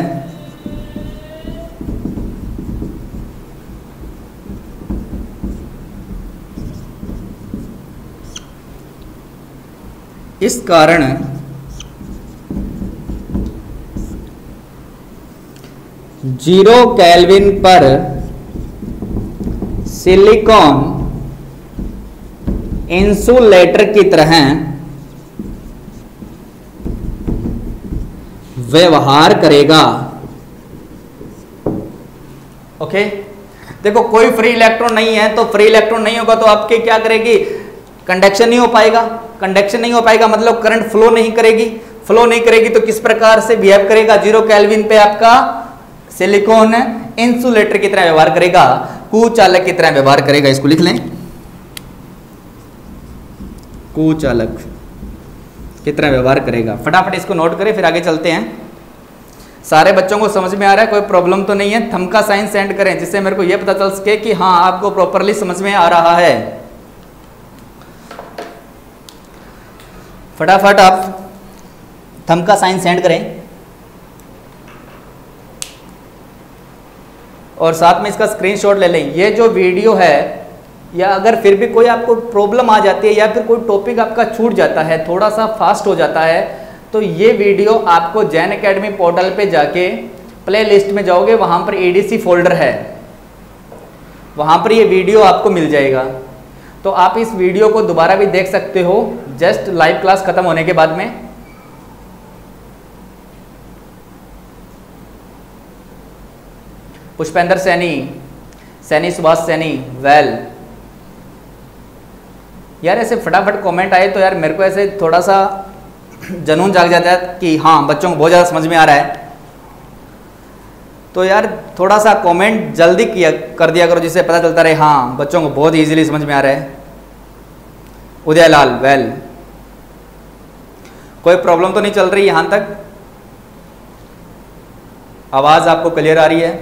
इस कारण जीरो केल्विन पर सिलिकॉन इंसुलेटर की तरह व्यवहार करेगा। ओके, देखो कोई फ्री इलेक्ट्रॉन नहीं है तो फ्री इलेक्ट्रॉन नहीं होगा तो आपके क्या करेगी, कंडक्शन नहीं हो पाएगा। कंडक्शन नहीं हो पाएगा मतलब करंट फ्लो नहीं करेगी। फ्लो नहीं करेगी तो किस प्रकार से बिहेव करेगा? 0 केल्विन पे आपका सिलिकॉन इंसुलेटर की तरह व्यवहार करेगा, कुचालक की तरह व्यवहार करेगा। इसको लिख लें, कुचालक की तरह व्यवहार करेगा। फटाफट इसको नोट करें, फिर आगे चलते हैं। सारे बच्चों को समझ में आ रहा है, कोई प्रॉब्लम तो नहीं है? थंब का साइन सेंड करें जिससे मेरे को यह पता चल सके कि हाँ आपको प्रॉपरली समझ में आ रहा है। फटाफट आप थंब का साइन सेंड करें और साथ में इसका स्क्रीनशॉट ले लें। ये जो वीडियो है, या अगर फिर भी कोई आपको प्रॉब्लम आ जाती है या फिर कोई टॉपिक आपका छूट जाता है, थोड़ा सा फास्ट हो जाता है, तो ये वीडियो आपको जैन एकेडमी पोर्टल पे जाके प्ले लिस्ट में जाओगे, वहां पर एडीसी फोल्डर है, वहां पर ये वीडियो आपको मिल जाएगा। तो आप इस वीडियो को दोबारा भी देख सकते हो जस्ट लाइव क्लास खत्म होने के बाद में। पुष्पेंद्र सैनी, सैनी सुभाष सैनी, वेल यार ऐसे फटाफट कमेंट आए तो यार मेरे को ऐसे थोड़ा सा जनून जाग जाता है कि हाँ बच्चों को बहुत ज़्यादा समझ में आ रहा है। तो यार थोड़ा सा कमेंट जल्दी कर दिया करो जिससे पता चलता रहे हाँ बच्चों को बहुत इजीली समझ में आ रहा है। उदयलाल, वेल कोई प्रॉब्लम तो नहीं चल रही यहां तक? आवाज आपको क्लियर आ रही है?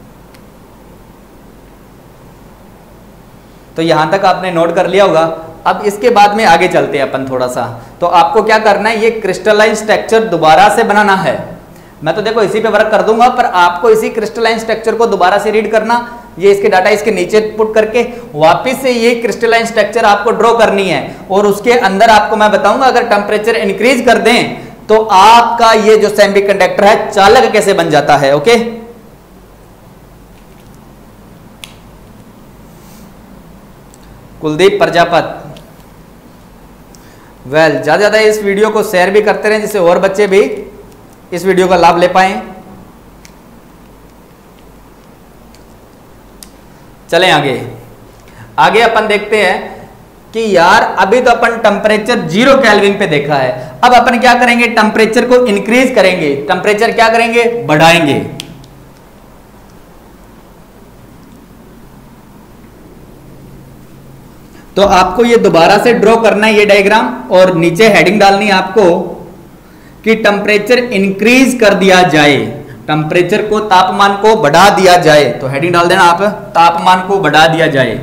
तो यहां तक आपने नोट कर लिया होगा। अब इसके बाद में आगे चलते हैं अपन थोड़ा सा। तो आपको क्या करना है, ये क्रिस्टलाइन स्ट्रक्चर दोबारा से बनाना है। मैं तो देखो इसी पे वर्क कर दूंगा, पर आपको इसी क्रिस्टलाइन स्ट्रक्चर को दोबारा से रीड करना, ये इसके डाटा इसके नीचे पुट करके वापस से ये क्रिस्टलाइन स्ट्रक्चर आपको ड्रॉ करनी है। और उसके अंदर आपको मैं बताऊंगा अगर टेम्परेचर इंक्रीज कर दें तो आपका ये जो सेमीकंडक्टर है चालक कैसे बन जाता है। ओके, कुलदीप प्रजापत, वेल ज्यादा इस वीडियो को शेयर भी करते रहें जिससे और बच्चे भी इस वीडियो का लाभ ले पाएं। चलें आगे। आगे अपन देखते हैं कि यार अभी तो अपन टेम्परेचर 0 केल्विन पे देखा है, अब अपन क्या करेंगे, टेम्परेचर को इंक्रीज करेंगे। टेम्परेचर क्या करेंगे, बढ़ाएंगे। तो आपको ये दोबारा से ड्रॉ करना है ये डायग्राम, और नीचे हेडिंग डालनी है आपको कि टेम्परेचर इंक्रीज कर दिया जाए, टेम्परेचर को, तापमान को बढ़ा दिया जाए। तो हेडिंग डाल देना आप, तापमान को बढ़ा दिया जाए।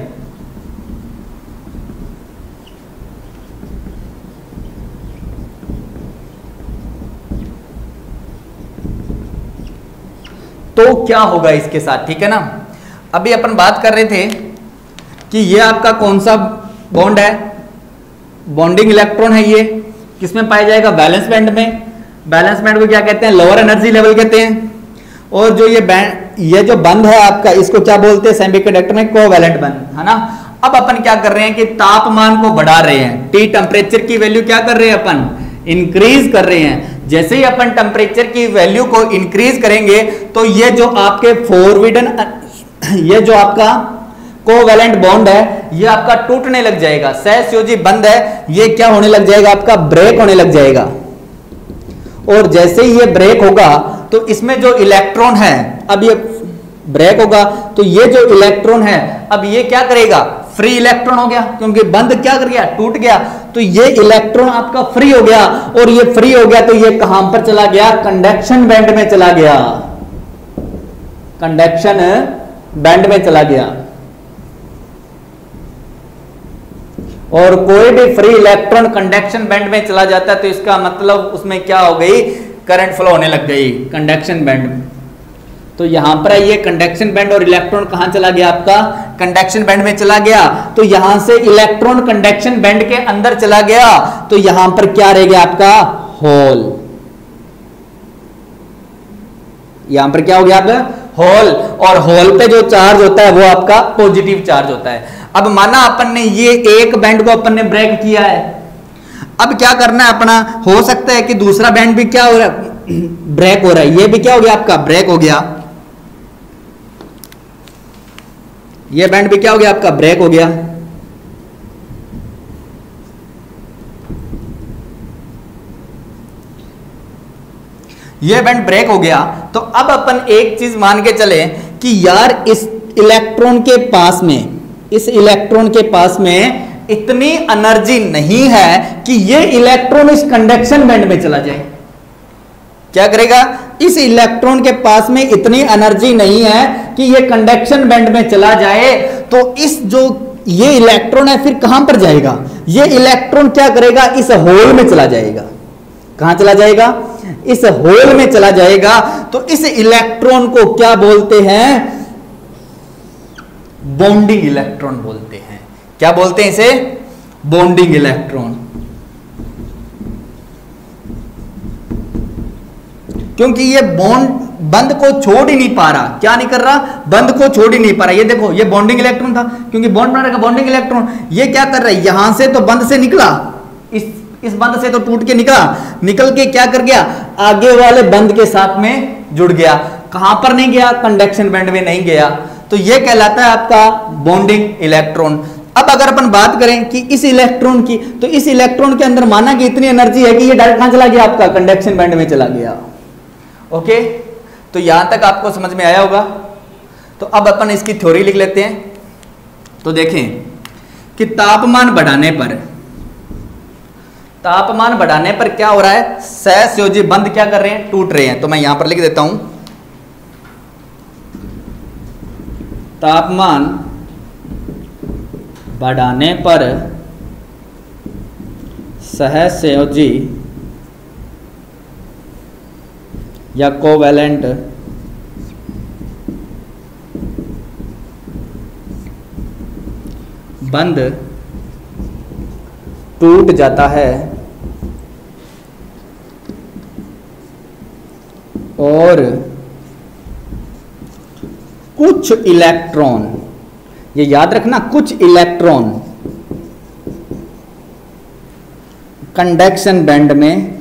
तो क्या होगा इसके साथ, ठीक है ना। अभी अपन बात कर रहे थे कि ये आपका कौन सा बॉन्ड है, बॉन्डिंग इलेक्ट्रॉन है, ये किसमें पाया जाएगा, बैलेंस बैंड में। बैलेंस बैंड को क्या कहते हैं, लोअर एनर्जी लेवल कहते हैं। और जो ये जो बंद है आपका, इसको क्या बोलते हैं सेमीकंडक्टर में, कोवैलेंट बंद, है ना। अब अपन क्या कर रहे हैं कि तापमान को बढ़ा रहे हैं, टी टेम्परेचर की वैल्यू क्या कर रहे हैं अपन, इंक्रीज कर रहे हैं। जैसे ही अपन टेम्परेचर की वैल्यू को इंक्रीज करेंगे तो ये जो आपके फॉरवर्डन, ये जो आपका कोवैलेंट बॉन्ड है ये आपका टूटने लग जाएगा। सहसंयोजी बंध है ये क्या होने लग जाएगा, आपका ब्रेक होने लग जाएगा। और जैसे ही ये ब्रेक होगा तो इसमें जो इलेक्ट्रॉन है, अब ये ब्रेक होगा तो ये जो इलेक्ट्रॉन है अब ये क्या करेगा, फ्री इलेक्ट्रॉन हो गया, क्योंकि बंद क्या कर गया, टूट गया। तो ये इलेक्ट्रॉन आपका फ्री हो गया, और ये फ्री हो गया तो ये कहां पर चला गया, कंडक्शन बैंड में चला गया, कंडक्शन बैंड में चला गया। और कोई भी फ्री इलेक्ट्रॉन कंडक्शन बैंड में चला जाता है तो इसका मतलब उसमें क्या हो गई, करंट फ्लो होने लग गई कंडक्शन बैंड में। तो यहां पर ये कंडक्शन बैंड और इलेक्ट्रॉन कहां चला गया, आपका कंडक्शन बैंड में चला गया। तो यहां से इलेक्ट्रॉन कंडक्शन बैंड के अंदर चला गया तो यहां पर क्या रह गया, आपका होल। यहां पर क्या हो गया, आपका होल। और होल पे जो चार्ज होता है वो आपका पॉजिटिव चार्ज होता है। अब माना अपन ने ये एक बैंड को अपन ने ब्रेक किया है, अब क्या करना है अपना, हो सकता है कि दूसरा बैंड भी क्या हो रहा है, ब्रेक हो रहा है। ये भी क्या हो गया, आपका ब्रेक हो गया। ये बैंड भी क्या हो गया, आपका ब्रेक हो गया। ये बैंड ब्रेक हो गया, तो अब अपन एक चीज मान के चले कि यार इस इलेक्ट्रॉन के पास में, इस इलेक्ट्रॉन के पास में इतनी एनर्जी नहीं है कि ये इलेक्ट्रॉन इस कंडक्शन बैंड में चला जाए। क्या करेगा? इस इलेक्ट्रॉन के पास में इतनी एनर्जी नहीं है कि ये कंडक्शन बैंड में चला जाए, तो इस जो ये इलेक्ट्रॉन है फिर कहां पर जाएगा? ये इलेक्ट्रॉन क्या करेगा? इस होल में चला जाएगा। कहां चला जाएगा? इस होल में चला जाएगा। तो इस इलेक्ट्रॉन को क्या बोलते हैं? बॉन्डिंग इलेक्ट्रॉन बोलते हैं। क्या बोलते हैं इसे? Bonding electron. क्योंकि ये बंद को छोड़ ही नहीं पा रहा। क्या नहीं कर रहा? बंद को छोड़ ही नहीं पा रहा। ये देखो, ये बॉन्डिंग इलेक्ट्रॉन था, क्योंकि बॉन्ड बना रखा बॉन्डिंग इलेक्ट्रॉन। ये क्या कर रहा है? यहां से तो बंद से निकला, इस बंद से तो टूट के निकला, निकल के क्या कर गया? आगे वाले बंद के साथ में जुड़ गया। कहां पर नहीं गया? कंडक्शन बैंड में नहीं गया। तो ये कहलाता है आपका बॉन्डिंग इलेक्ट्रॉन। अब अगर अपन बात करें कि इस इलेक्ट्रॉन की, तो इस इलेक्ट्रॉन के अंदर माना कि इतनी एनर्जी है कि ये डायरेक्ट कहां चला गया? आपका कंडक्शन बैंड में चला गया। ओके, तो यहां तक आपको समझ में आया होगा। तो अब अपन इसकी थ्योरी लिख लेते हैं। तो देखें कि तापमान बढ़ाने पर क्या हो रहा है? सहसंयोजी बंध क्या कर रहे हैं? टूट रहे हैं। तो मैं यहां पर लिख देता हूं, तापमान बढ़ाने पर सहसंयोजी या कोवैलेंट बंध टूट जाता है और कुछ इलेक्ट्रॉन, ये याद रखना, कुछ इलेक्ट्रॉन कंडक्शन बैंड में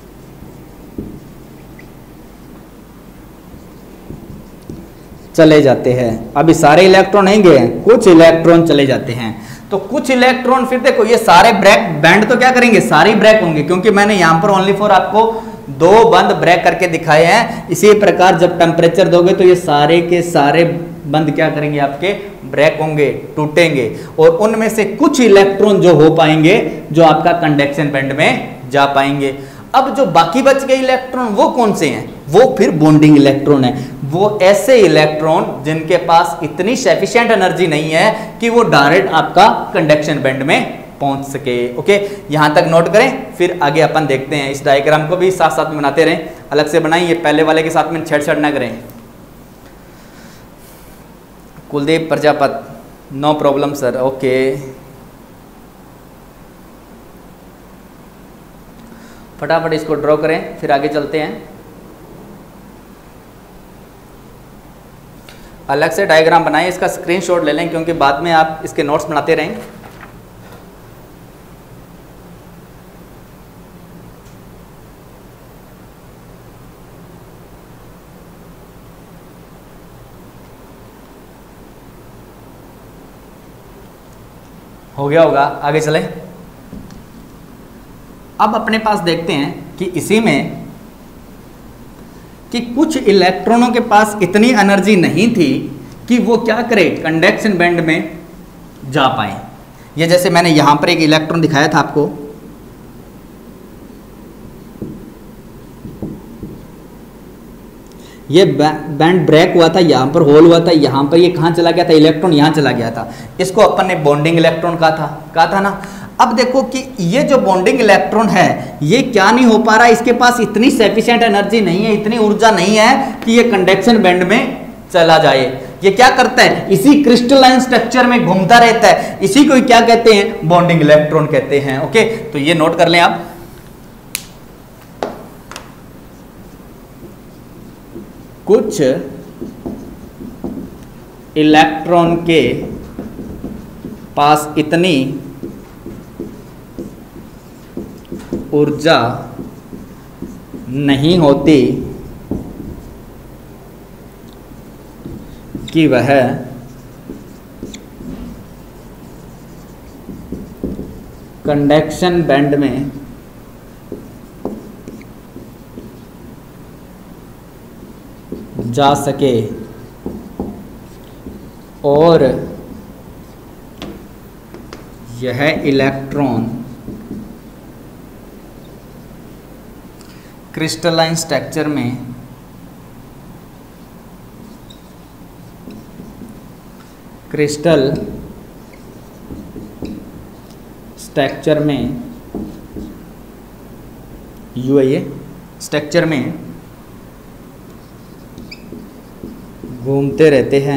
चले जाते हैं। अभी सारे इलेक्ट्रॉन नहीं गए, कुछ इलेक्ट्रॉन चले जाते हैं। तो कुछ इलेक्ट्रॉन, फिर देखो ये सारे ब्रेक बैंड तो क्या करेंगे? सारे ब्रेक होंगे, क्योंकि मैंने यहां पर ओनली फॉर आपको दो बंद ब्रेक करके दिखाए हैं। इसी प्रकार जब टेम्परेचर दोगे तो ये सारे के सारे बंद क्या करेंगे? आपके ब्रेक होंगे, टूटेंगे, और उनमें से कुछ इलेक्ट्रॉन जो हो पाएंगे, जो आपका कंडक्शन बैंड में जा पाएंगे। अब जो बाकी बच गए इलेक्ट्रॉन वो कौन से हैं? वो फिर बॉन्डिंग इलेक्ट्रॉन है। वो ऐसे इलेक्ट्रॉन जिनके पास इतनी सफिशिएंट एनर्जी नहीं है कि वो डायरेक्ट आपका कंडक्शन बैंड में पहुंच सके। ओके, यहां तक नोट करें, फिर आगे अपन देखते हैं। इस डायग्राम को भी साथ साथ में बनाते रहें, अलग से बनाएं, ये पहले वाले के साथ में छेड़छाड़ ना करें। Kuldeep Prajapati, no problem sir. Okay, फटाफट इसको ड्रॉ करें, फिर आगे चलते हैं। अलग से डायग्राम बनाएं, इसका स्क्रीनशॉट ले लें, क्योंकि बाद में आप इसके नोट्स बनाते रहें। हो गया होगा, आगे चलें। अब अपने पास देखते हैं कि इसी में कि कुछ इलेक्ट्रॉनों के पास इतनी एनर्जी नहीं थी कि वो क्या करे? कंडक्शन बैंड में जा पाए। ये जैसे मैंने यहां पर एक इलेक्ट्रॉन दिखाया था आपको, ये बैंड ब्रेक हुआ था, यहां पर होल हुआ था, यहां पर ये कहां चला गया था? इलेक्ट्रॉन यहां चला गया था। इसको अपन ने बॉन्डिंग इलेक्ट्रॉन कहा था ना। अब देखो कि ये जो बॉन्डिंग इलेक्ट्रॉन है, ये क्या नहीं हो पा रहा? इसके पास इतनी सफिशिएंट एनर्जी नहीं है, इतनी ऊर्जा नहीं है कि ये कंडक्शन बैंड में चला जाए। ये क्या करता है? इसी क्रिस्टलाइन स्ट्रक्चर में घूमता रहता है। इसी को क्या कहते हैं? बॉन्डिंग इलेक्ट्रॉन कहते हैं। ओके, तो ये नोट कर लें आप। कुछ इलेक्ट्रॉन के पास इतनी ऊर्जा नहीं होती कि वह कंडक्शन बैंड में जा सके और यह इलेक्ट्रॉन क्रिस्टलाइन स्ट्रक्चर में क्रिस्टल स्ट्रक्चर में स्ट्रक्चर में घूमते रहते हैं,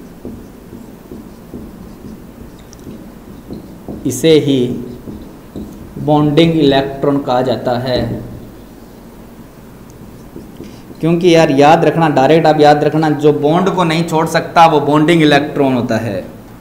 इसे ही बॉन्डिंग इलेक्ट्रॉन कहा जाता है। क्योंकि यार याद रखना, डायरेक्ट आप याद रखना, जो बॉन्ड को नहीं छोड़ सकता वो बॉन्डिंग इलेक्ट्रॉन होता है।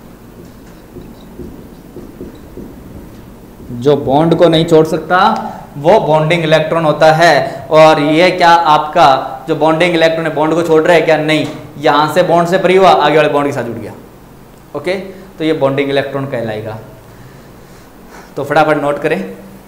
जो बॉन्ड को नहीं छोड़ सकता वो बॉन्डिंग इलेक्ट्रॉन होता है। और ये क्या आपका जो बॉन्डिंग इलेक्ट्रॉन है बॉन्ड को छोड़ रहा है क्या? नहीं, यहां से बॉन्ड से फ्री हुआ, आगे वाले बॉन्ड के साथ जुड़ गया। ओके, तो ये बॉन्डिंग इलेक्ट्रॉन कहलाएगा। तो फटाफट नोट करें।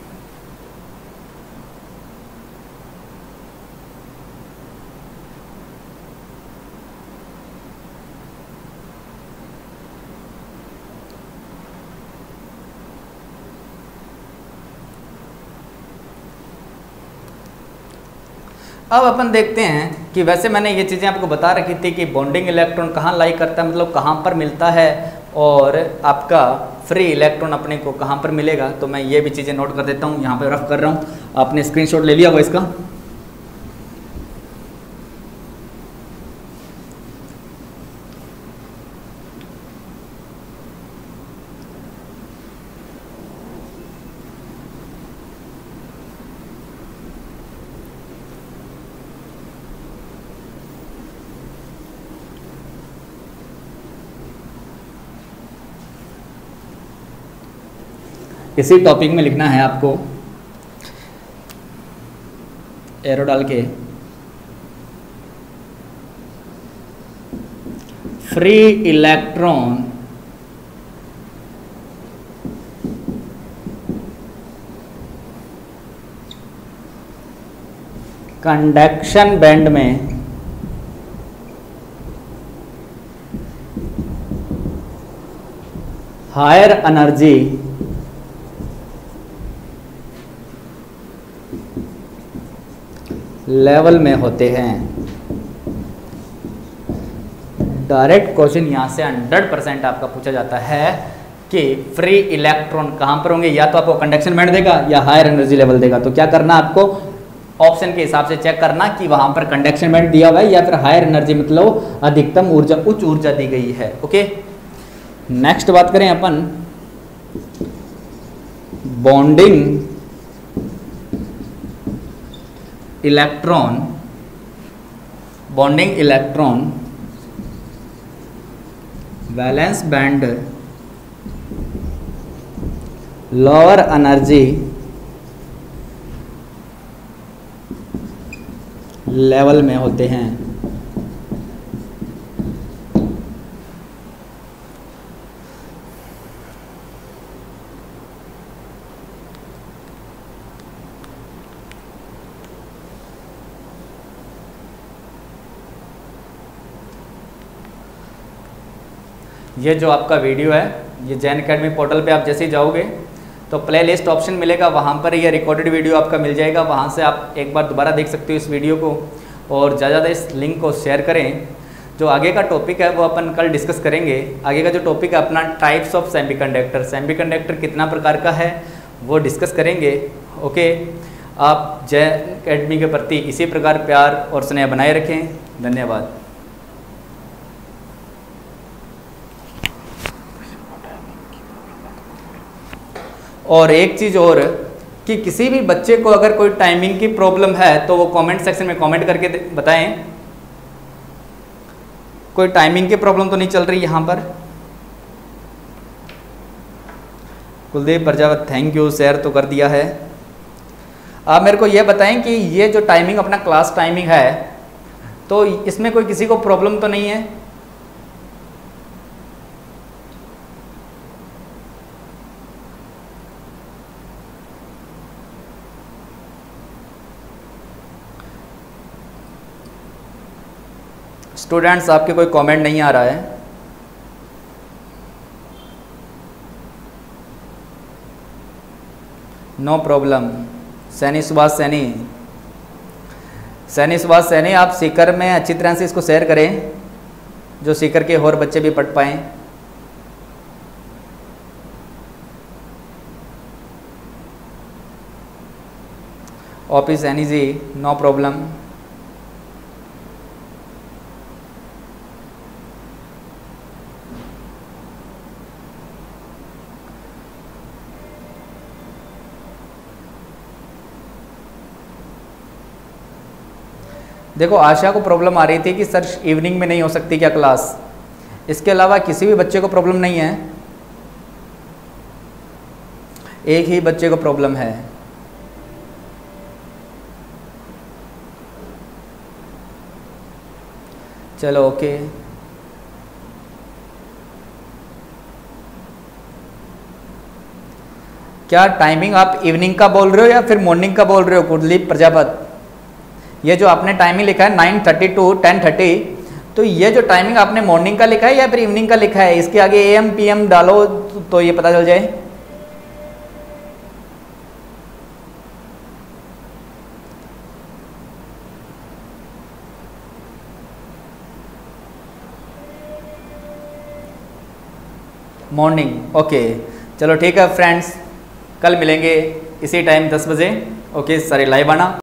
अब अपन देखते हैं कि वैसे मैंने ये चीज़ें आपको बता रखी थी कि बॉन्डिंग इलेक्ट्रॉन कहाँ लाई करता है, मतलब कहाँ पर मिलता है, और आपका फ्री इलेक्ट्रॉन अपने को कहाँ पर मिलेगा। तो मैं ये भी चीज़ें नोट कर देता हूँ, यहाँ पे रफ कर रहा हूँ, आपने स्क्रीनशॉट ले लिया होगा इसका। इसी टॉपिक में लिखना है आपको, एरो डाल के, फ्री इलेक्ट्रॉन कंडक्शन बैंड में हायर एनर्जी लेवल में होते हैं। डायरेक्ट क्वेश्चन यहाँ से 100% आपका पूछा जाता है कि फ्री इलेक्ट्रॉन कहाँ पर होंगे, या तो आपको कंडक्शन बैंड देगा या हायर एनर्जी लेवल देगा। तो क्या करना आपको, ऑप्शन के हिसाब से चेक करना कि वहाँ पर कंडक्शन बैंड दिया हुआ है या फिर हायर एनर्जी मतलब अधिकतम ऊर्जा, उच्च ऊर्जा दी गई है। ओके, नेक्स्ट बात करें अपन bonding electron valence band lower energy level में होते हैं। ये जो आपका वीडियो है, ये जैन अकेडमी पोर्टल पे आप जैसे ही जाओगे तो प्ले लिस्ट ऑप्शन मिलेगा, वहाँ पर ये रिकॉर्डेड वीडियो आपका मिल जाएगा। वहाँ से आप एक बार दोबारा देख सकते हो इस वीडियो को, और ज़्यादा इस लिंक को शेयर करें। जो आगे का टॉपिक है वो अपन कल डिस्कस करेंगे। आगे का जो टॉपिक है अपना टाइप्स ऑफ सेमीकंडक्टर कितना प्रकार का है वो डिस्कस करेंगे। ओके, आप जैन अकेडमी के प्रति इसी प्रकार प्यार और स्नेह बनाए रखें। धन्यवाद। और एक चीज़ और कि किसी भी बच्चे को अगर कोई टाइमिंग की प्रॉब्लम है तो वो कमेंट सेक्शन में कमेंट करके बताएं। कोई टाइमिंग की प्रॉब्लम तो नहीं चल रही यहाँ पर? Kuldeep Prajapat thank you, share तो कर दिया है। आप मेरे को ये बताएं कि ये जो टाइमिंग अपना क्लास टाइमिंग है तो इसमें कोई किसी को प्रॉब्लम तो नहीं है? स्टूडेंट्स आपके कोई कमेंट नहीं आ रहा है। No problem. सैनी सुभाष सैनी, सैनी सुभाष सैनी, आप सीकर में अच्छी तरह से इसको शेयर करें, जो सीकर के और बच्चे भी पढ़ पाएँ। OP Saini ji, no problem. देखो आशा को प्रॉब्लम आ रही थी कि सर इवनिंग में नहीं हो सकती क्या क्लास, इसके अलावा किसी भी बच्चे को प्रॉब्लम नहीं है, एक ही बच्चे को प्रॉब्लम है। चलो ओके। क्या टाइमिंग आप इवनिंग का बोल रहे हो या फिर मॉर्निंग का बोल रहे हो कुलदीप प्रजापत? ये जो आपने टाइमिंग लिखा है 9:30 to 10:30, तो ये जो टाइमिंग आपने मॉर्निंग का लिखा है या फिर इवनिंग का लिखा है? इसके आगे AM PM डालो तो ये पता चल जाए। Morning, okay. चलो ठीक है फ्रेंड्स, कल मिलेंगे इसी टाइम 10 बजे। ओके सारे लाइव आना।